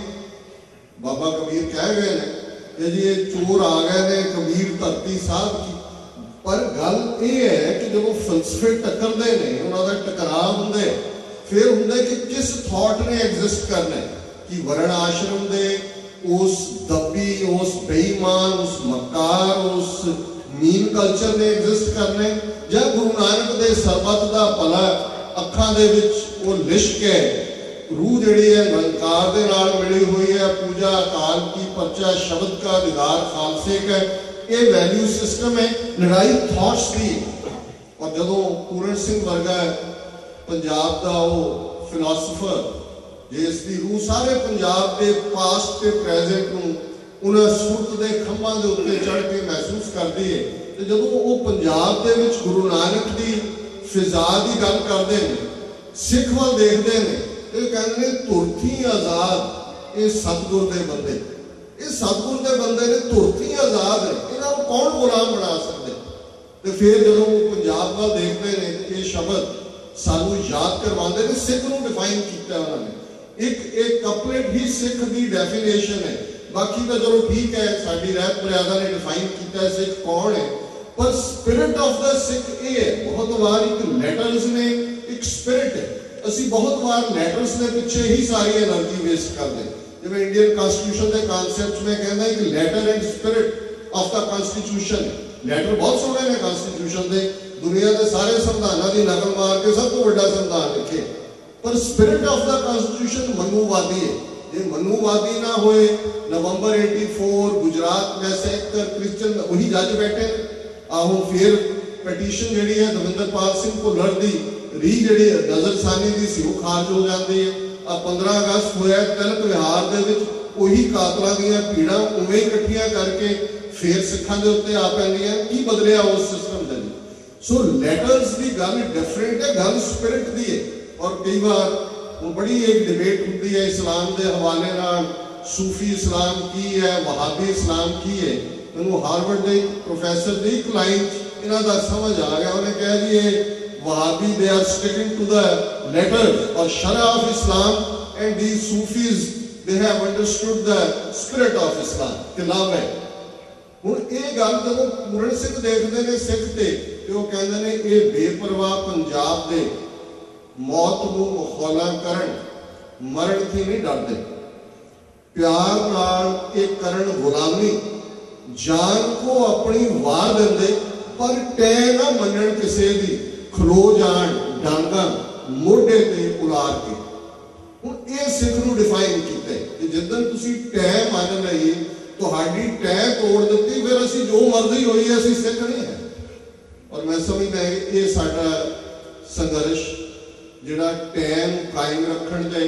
बाबा कबीर कह गए ने कि जी ये चोर आ गए ने, कबीर धरती साध की। पर गल ये है कि जब फलसफे टकरते हैं, उन्होंने टकराव होंगे, फिर होंगे कि किस थॉट ने एग्जिस्ट करना है कि वर्ण आश्रम दे उस दबी, उस बेईमान, उस मकार, उस मीन कल्चर ने एग्जिस्ट करने, या गुरु नानक दे सरबत दा भला अखां दे विच वो लिश्क है, रूह जिहड़ी है निरंकार दे नाल मिली हुई है, पूजा अकाल की, परचा शब्द का, दीदार खालसे का, ये वैल्यू सिस्टम है। लड़ाई थॉट्स की। और जदों पूरण सिंह वर्गा पंजाब का वो फिलोसफर जिसकी रूह सारे पंजाब के पास्ट के प्रेजेंट नूं उन्हें सुरत के खंभा के उत्ते चढ़ के महसूस करती है, तो जो वो पंजाब के विच गुरु नानक की फिजा की गल करते हैं, सिख वाल देखते हैं, तो कहते हैं तुरथी आजाद, ये सतगुर के बंदे, ये सतगुर के बंदे ने तुरथी आजाद है, इन्हों को कौन गुलाम बना सकते। तो फिर जो पंजाब वाल देखते हैं, ये शब्द सानू याद करवाते हैं, सिख नूं डिफाइन किया उन्होंने, एक कपलेट ही सिख की डेफिनेशन है। बाकी तो चलो ठीक है, साडी रहत मर्यादा ने डिफाइन किया है सिख कौन है, पर स्पिरिट ऑफ द सिख ये है। बहुत बार एक लैटर्स ने एक स्पिरिट है, असी बहुत बार लैटर्स के पिछे ही सारी एनर्जी वेस्ट करते हैं। जब इंडियन कॉन्स्टिट्यूशन के कॉन्सेप्ट में कहना है कि letter and spirit of the constitution, letter बहुत सोहने ने कॉन्स्टिट्यूशन के, दुनिया के सारे संविधानों की नकल मार के सब तो बड़ा संविधान लिखे, पर स्पिरिट ऑफ द कॉन्स्टिट्यूशन मनुवादी है। ये मनुवादी ना होए, नवंबर 84 गुजरात मैसेकर क्रिश्चियन वही जज बैठे आहू, फिर पटीशन जी है दविंदरपाल सिंह भुल्लर की री जी नजरसानी की सी खारिज हो जाती है। 15 अगस्त होया तिलक विहार के वही कातलों दीयां भीड़ां उवें ही इकट्ठियां करके फिर सिखां दे उत्ते आ पैंदियां, की बदलिया उस सिस्टम दे। सो लैटर्स की गल डिफरेंट है, गल स्पिरिट की है। और कई बार वो बड़ी एक डिबेट होती है इस्लाम के हवाले नाल, सूफी इस्लाम की है, वहाबी इस्लाम की है। मैनू हार्वर्ड के प्रोफैसर की एक लाइन इन्हों का समझ आ गया, उन्हें कहा जी ये Wahhabi they are sticking to the letter और शरा of Islam and the Sufis they have understood the spirit of Islam कि लव है। हुण ये गल जब पूरण सिंह देखते हैं सिख ते, वो कहते हैं ये बेपरवाह पंजाब दे मौत को मखौला करन, मरण की नहीं डरते, प्यार नाल एक करन गुलामी, जान को अपनी वार देंदे, पर टै ना मनन किसे दी, खलो जान डांगा मोढे ते उलार के। हुण ये सिख नूं डिफाइन कीता है कि जिद्दन तुसीं टै मन लई, तुहाडी टै तोड़ दित्ती, फिर असीं जो मर्जी होई असीं सिख नहीं है। और मैं समझदा ये साडा संघर्ष जिहड़ा टैम कायम रखण दे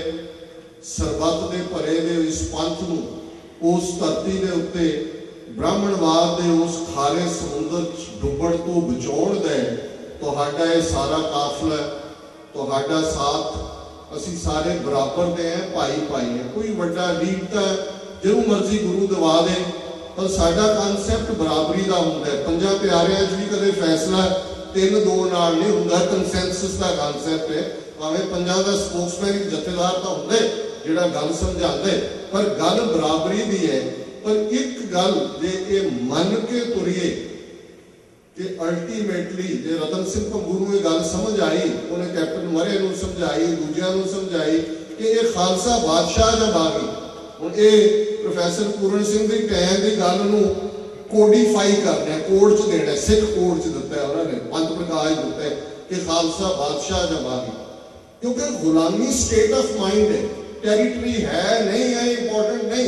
सरबत दे भरे दे इस पंथ नूं उस धरती दे उत्ते ब्राह्मणवाद दे उस खारे समुंदर डुबण तो बचाउण दे तुहाडा ये सारा काफला, तुहाडा साथ, असीं सारे बराबर दे हैं, भाई भाई है। कोई वड्डा लीड तां जिहनूं मर्जी गुरु दवा दे, पर साडा कॉन्सैप्ट बराबरी दा हुंदा है। पंजां प्यारियां च भी कदे फैसला 3-2 नाल नहीं हुंदा, कंसैंसस दा कॉन्सैप्ट है। भावें पंजां दा स्पोक्समैन एक जथेदार तां हुंदे जिहड़ा गल समझांदे, पर गल बराबरी दी है। पर एक गल जे ये मन के तुरीए कि अल्टीमेटली जे रतन सिंह भंगू नूं ये गल समझ आई, उन्हें कैप्टन मरे नूं समझाई, दूजियां नूं समझाई कि ये खालसा बादशाह जब आ गई, हुण ये प्रोफैसर पूरन सिंह दी टैम दी गल नूं कोडीफाई करना, कोड च देना, सिख कोड च दिता है उन्होंने, पंथ प्रकाश दिता है कि खालसा बादशाह जब आ गई। क्योंकि गुलामी स्टेट ऑफ माइंड है, टेरिटरी है नहीं है इंपॉर्टेंट नहीं,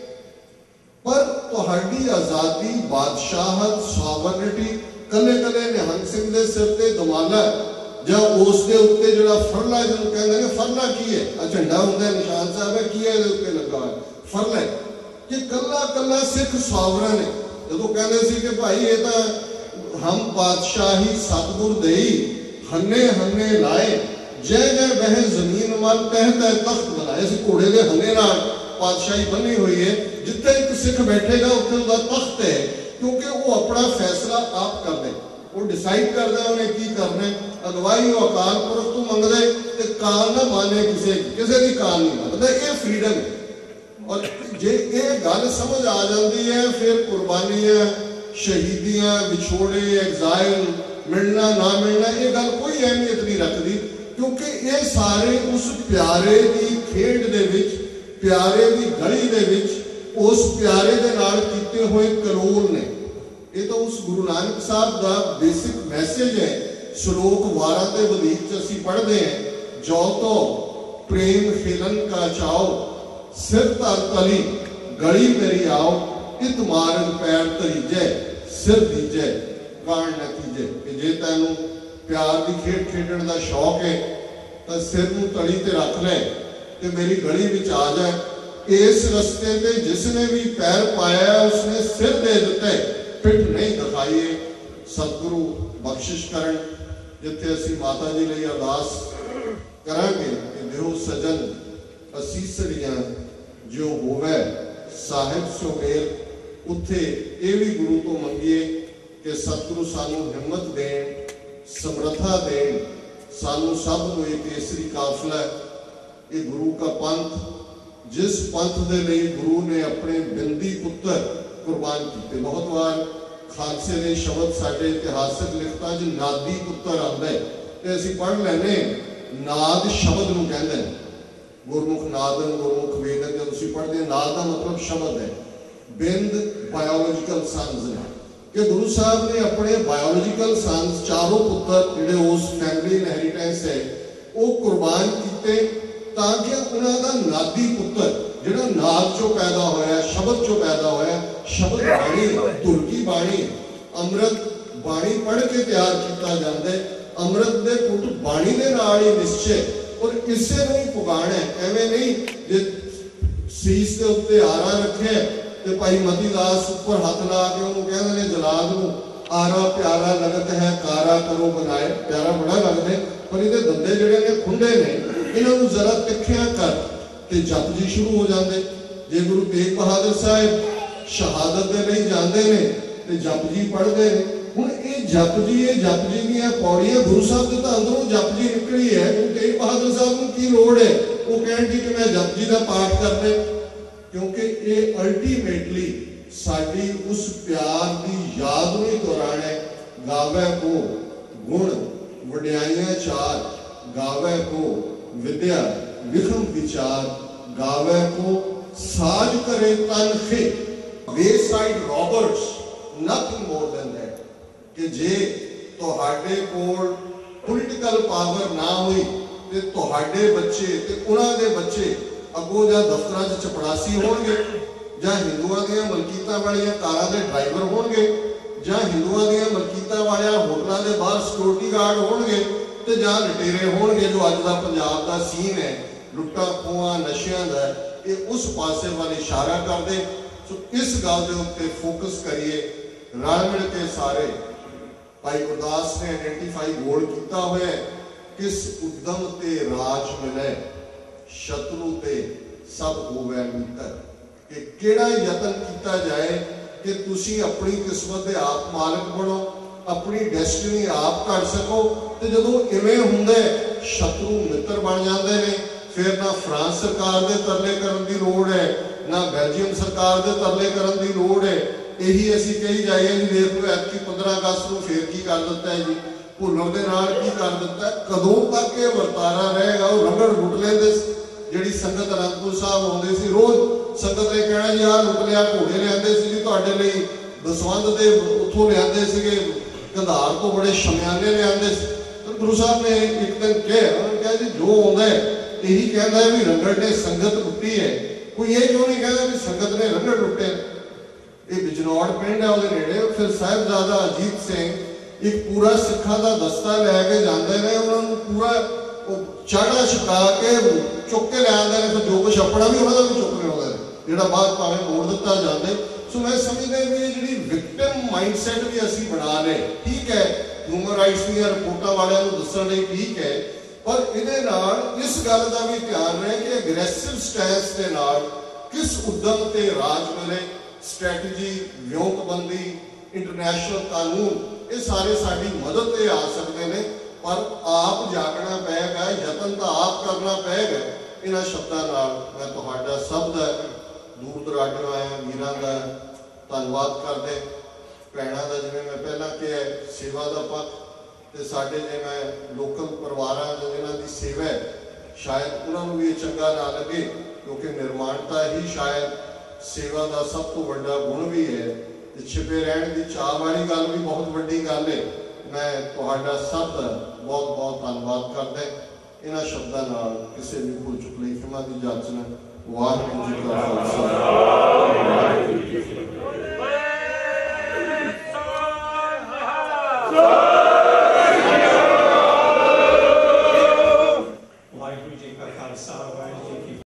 पर तुहाडी आज़ादी, बादशाहत, सॉवरनिटी कले कले निहंग सिंह के सिर ते दमाला जां उस दे उत्ते जिहड़ा फरला, जिहनूं कहंदे ने फरला की है, आ झंडा हुंदा निशान साहब है की है इहदे उत्ते लगा है फरला, कि कला कला सिख सॉवरन है। जो कहते सी कि भाई ये तो हम बादशाही सतगुर देई हन्ने हन्ने लाए, जय जय वह जमीन मल तह तह तख्त बनाए। असीं घोड़े के हन्ने नाल बादशाही बनी हुई है, जिथे एक सिख बैठेगा उत्थे उहदा तख्त है, क्योंकि वो अपना फैसला आप कर दे, वो डिसाइड करता है उन्हें की करना है। अगवाई वो अकाल पुरख तो मंगदे ते कान ना माने, किसी की कान नहीं मानता, ये फ्रीडम है। और जे ये गल समझ आ जाती है, फिर कुर्बानियां, शहीदियां, विछोड़े, एग्जाइल, मिलना ना मिलना, ये गल कोई अहमियत नहीं रखती, क्योंकि ये सारे उस प्यारे की खेड दे विच, प्यारे की गली दे विच, उस प्यारे दे नाल कीते हुए करोल ने। ये तो उस गुरु नानक साहब का बेसिक मैसेज है। श्लोक 12 ते वधीक च असीं पढ़ते हैं, जो तो प्रेम खिलन का चाओ, सिर तर तली गली मेरी आओ, इत मारग पैर तरीजे, सिर दीजे कान न कीजे। जे तैनूं प्यार की खेड खेडण का शौक है तो सिर नूं तली ते रख ले ते मेरी गली विच आ जाए। इस रस्ते पे जिसने भी पैर पाया उसने सिर दे दिते, पिठ नहीं दिखाई। सतगुरु बख्शिश करन, जिथे असीं माता जी लई अरदास करांगे कि देहो सजन असीसड़ियां जो होवे साहिब सो मेल, उत्थे ये भी गुरु तो मंगिए कि सतगुरु सानू हिम्मत देन, समर्था देन, सानू सब को एक केसरी काफिला, ये गुरु का पंथ, जिस पंथ दे लई गुरु ने अपने बिंदी पुत्र कुर्बान किए। बहुत बार खालसे दे शब्द साडे इतिहासक लिखतां च नादी पुत्र आंदा है ते असीं पढ़ लैने, नाद शब्द नूं कहंदे ने, गुरमुख नादन, गुरमुख वेदन, जब तुसीं पढ़दे नाद का मतलब शब्द है। बिंद बायोलॉजिकल सन्स ने कि गुरु साहब ने अपने बायोलॉजिकल सन्स चारों पुत्र जिहड़े उस फैमिली इनहेरिटेंस है वो कुर्बान किए, ताकि उन्होंने नादी पुत्र जिहड़ा नाद चो पैदा होया, शब्द चो पैदा होया, शब्द बाणी, तुर्की बाणी, अमृत बाणी पढ़ के तैयार किया जाता है। अमृत दे पुट बाणी दे नाल ही निश्चय, और इसे नहीं पुगाना है, एवं नहीं जे सीस के उत्ते आरा रखे ते भाई मतीदास ऊपर हाथ ला के उन्होंने कहते हैं जलाद नूं आरा प्यारा लगत है कारा करो बनाए। प्यारा बड़ा लगता है, पर ये दंदे जिहड़े ने खुंडे ने, इन्हों जरा तिखिया कर ते जप जी शुरू हो जाते। जे गुरु तेग बहादुर साहब शहादत दे लई जांदे ने ते जप जी पढ़ते हैं। हुण ये जप जी दी पौड़ियां गुरु साहब के तो अंदरों जप जी निकली है। गुरु तेग बहादुर साहब को की लोड़ है वो कहण दी कि मैं जप जी का पाठ करना, क्योंकि ये अल्टीमेटली साडी उस प्यार की याद नूं ही दोहराना है। गावे को गुण वड्याइयां चार, गावे को विद्या विखम विचार, गावे को साज करे तन खे, wayside robbers, nothing more than that. कि जे तुहाडे कोल पोलिटिकल पावर ना हुई ते तुहाडे बच्चे ते उन्हां दे बच्चे अगों जां दफ्तरां च चपड़ासी होणगे, जां हिंदुआं दीयां मलकीतां वालियां कारां दे ड्राइवर होणगे, जां हिंदुआं दीयां मलकीतां वालियां होटलां दे बाहर सिक्योरिटी गार्ड होणगे, ते जां लटेरे होणगे। जो अज दा पंजाब दा सीन है लुट्टां खोहां नशियां दा, ये उस पासे वाल इशारा करदे। सो इस गल दे उत्ते फोकस करिए, रल मिल के सारे। भाई गुरदास ने आइडेंटिफाई गोल किया हुआ, किस उद्यम ते राज मिले, शत्रु ते सब होवे मित्र। कि केड़ा यतन किया जाए कि तुसी अपनी किस्मत के आप मालिक बनो, अपनी डेस्टिनी आप कर सको। तो जदों इवें हुंदा शत्रु मित्र बन जाते हैं, फिर ना फ्रांस सरकार के तरले करने की लोड़ है, ना बेल्जियम सरकार के तरले करन दी लोड़ है। यही असीं कही जाइए जी देख लो ऐतकी 15 अगस्त को फिर की कर दिता है जी, भुल्लर दे नाल की कर दिता है। कदों तक ये वर्तारा रहेगा? वो रगड़ लुट लेंदे जिहड़ी संगत अनंदपुर साहब आउंदी सी, रोज संगत ने कहना जी आह लुट लिया, घोड़े लिआंदे सी जी तुहाडे लई, दसवंध दे उत्थों लिआंदे सीगे, कंधार तो बड़े शमियाने लिआंदे सी। तो गुरु साहब ने एक दिन कहा जी जो आउंदा है यही कहता है भी रंगड़ ने संगत लुटी है, कोई ये क्यों नहीं कहता भी संगत ने रंगड़ लुटे। ये बिजनौर पिंड है वो नेड़े। फिर साहिबजादा अजीत सिंह एक पूरा सिखा का दस्ता लैके जाते हैं, उन्होंने पूरा चाड़ा छुका के चुक के ले आते हैं, फिर जो कुछ अपना भी उन्होंने भी चुक लिया जोड़ा बाद भावें मोड़ दिता जाते। सो मैं समझदा भी जी विक्टिम माइंडसैट भी असी बना ले, ठीक है ह्यूमन राइट्स दी रिपोर्टां वालियां नूं दस्सण लई ठीक है, पर इहदे नाल इस गल का भी ध्यान रहे कि अग्रैसिव स्टैंस के नाल किस उद्यम ते राज मिले, स्ट्रैटेजी, व्योमबंदी, इंटरनेशनल कानून, ये सारे साडी मदद ते आ सकते हैं, पर आप जागना पेगा, यतन तो आप करना पेगा। इन्हां शब्दां नाल मैं तुहाडा सब दा दूर दराडों आया वीरां दा धन्नवाद करदे, भैणां दा जिवें मैं पहलां कहा सेवा दा पक्ष ते साडे जिवें लोकल परिवारां जिन्हां दी सेवा है, शायद उन्होंने भी चंगा ना लगे क्योंकि निर्माणता ही शायद सेवा का सब तो बड़ा गुण भी है। छिपे रहने की चाह वाली गल भी बहुत बड़ी गल है। मैं तुहाडा सब बहुत बहुत धन्नवाद करदा। इन्हां शब्दां नाल किसी भी भुल चुक लई क्षमा दी जाचना। वाहिगुरू जी का खालसा।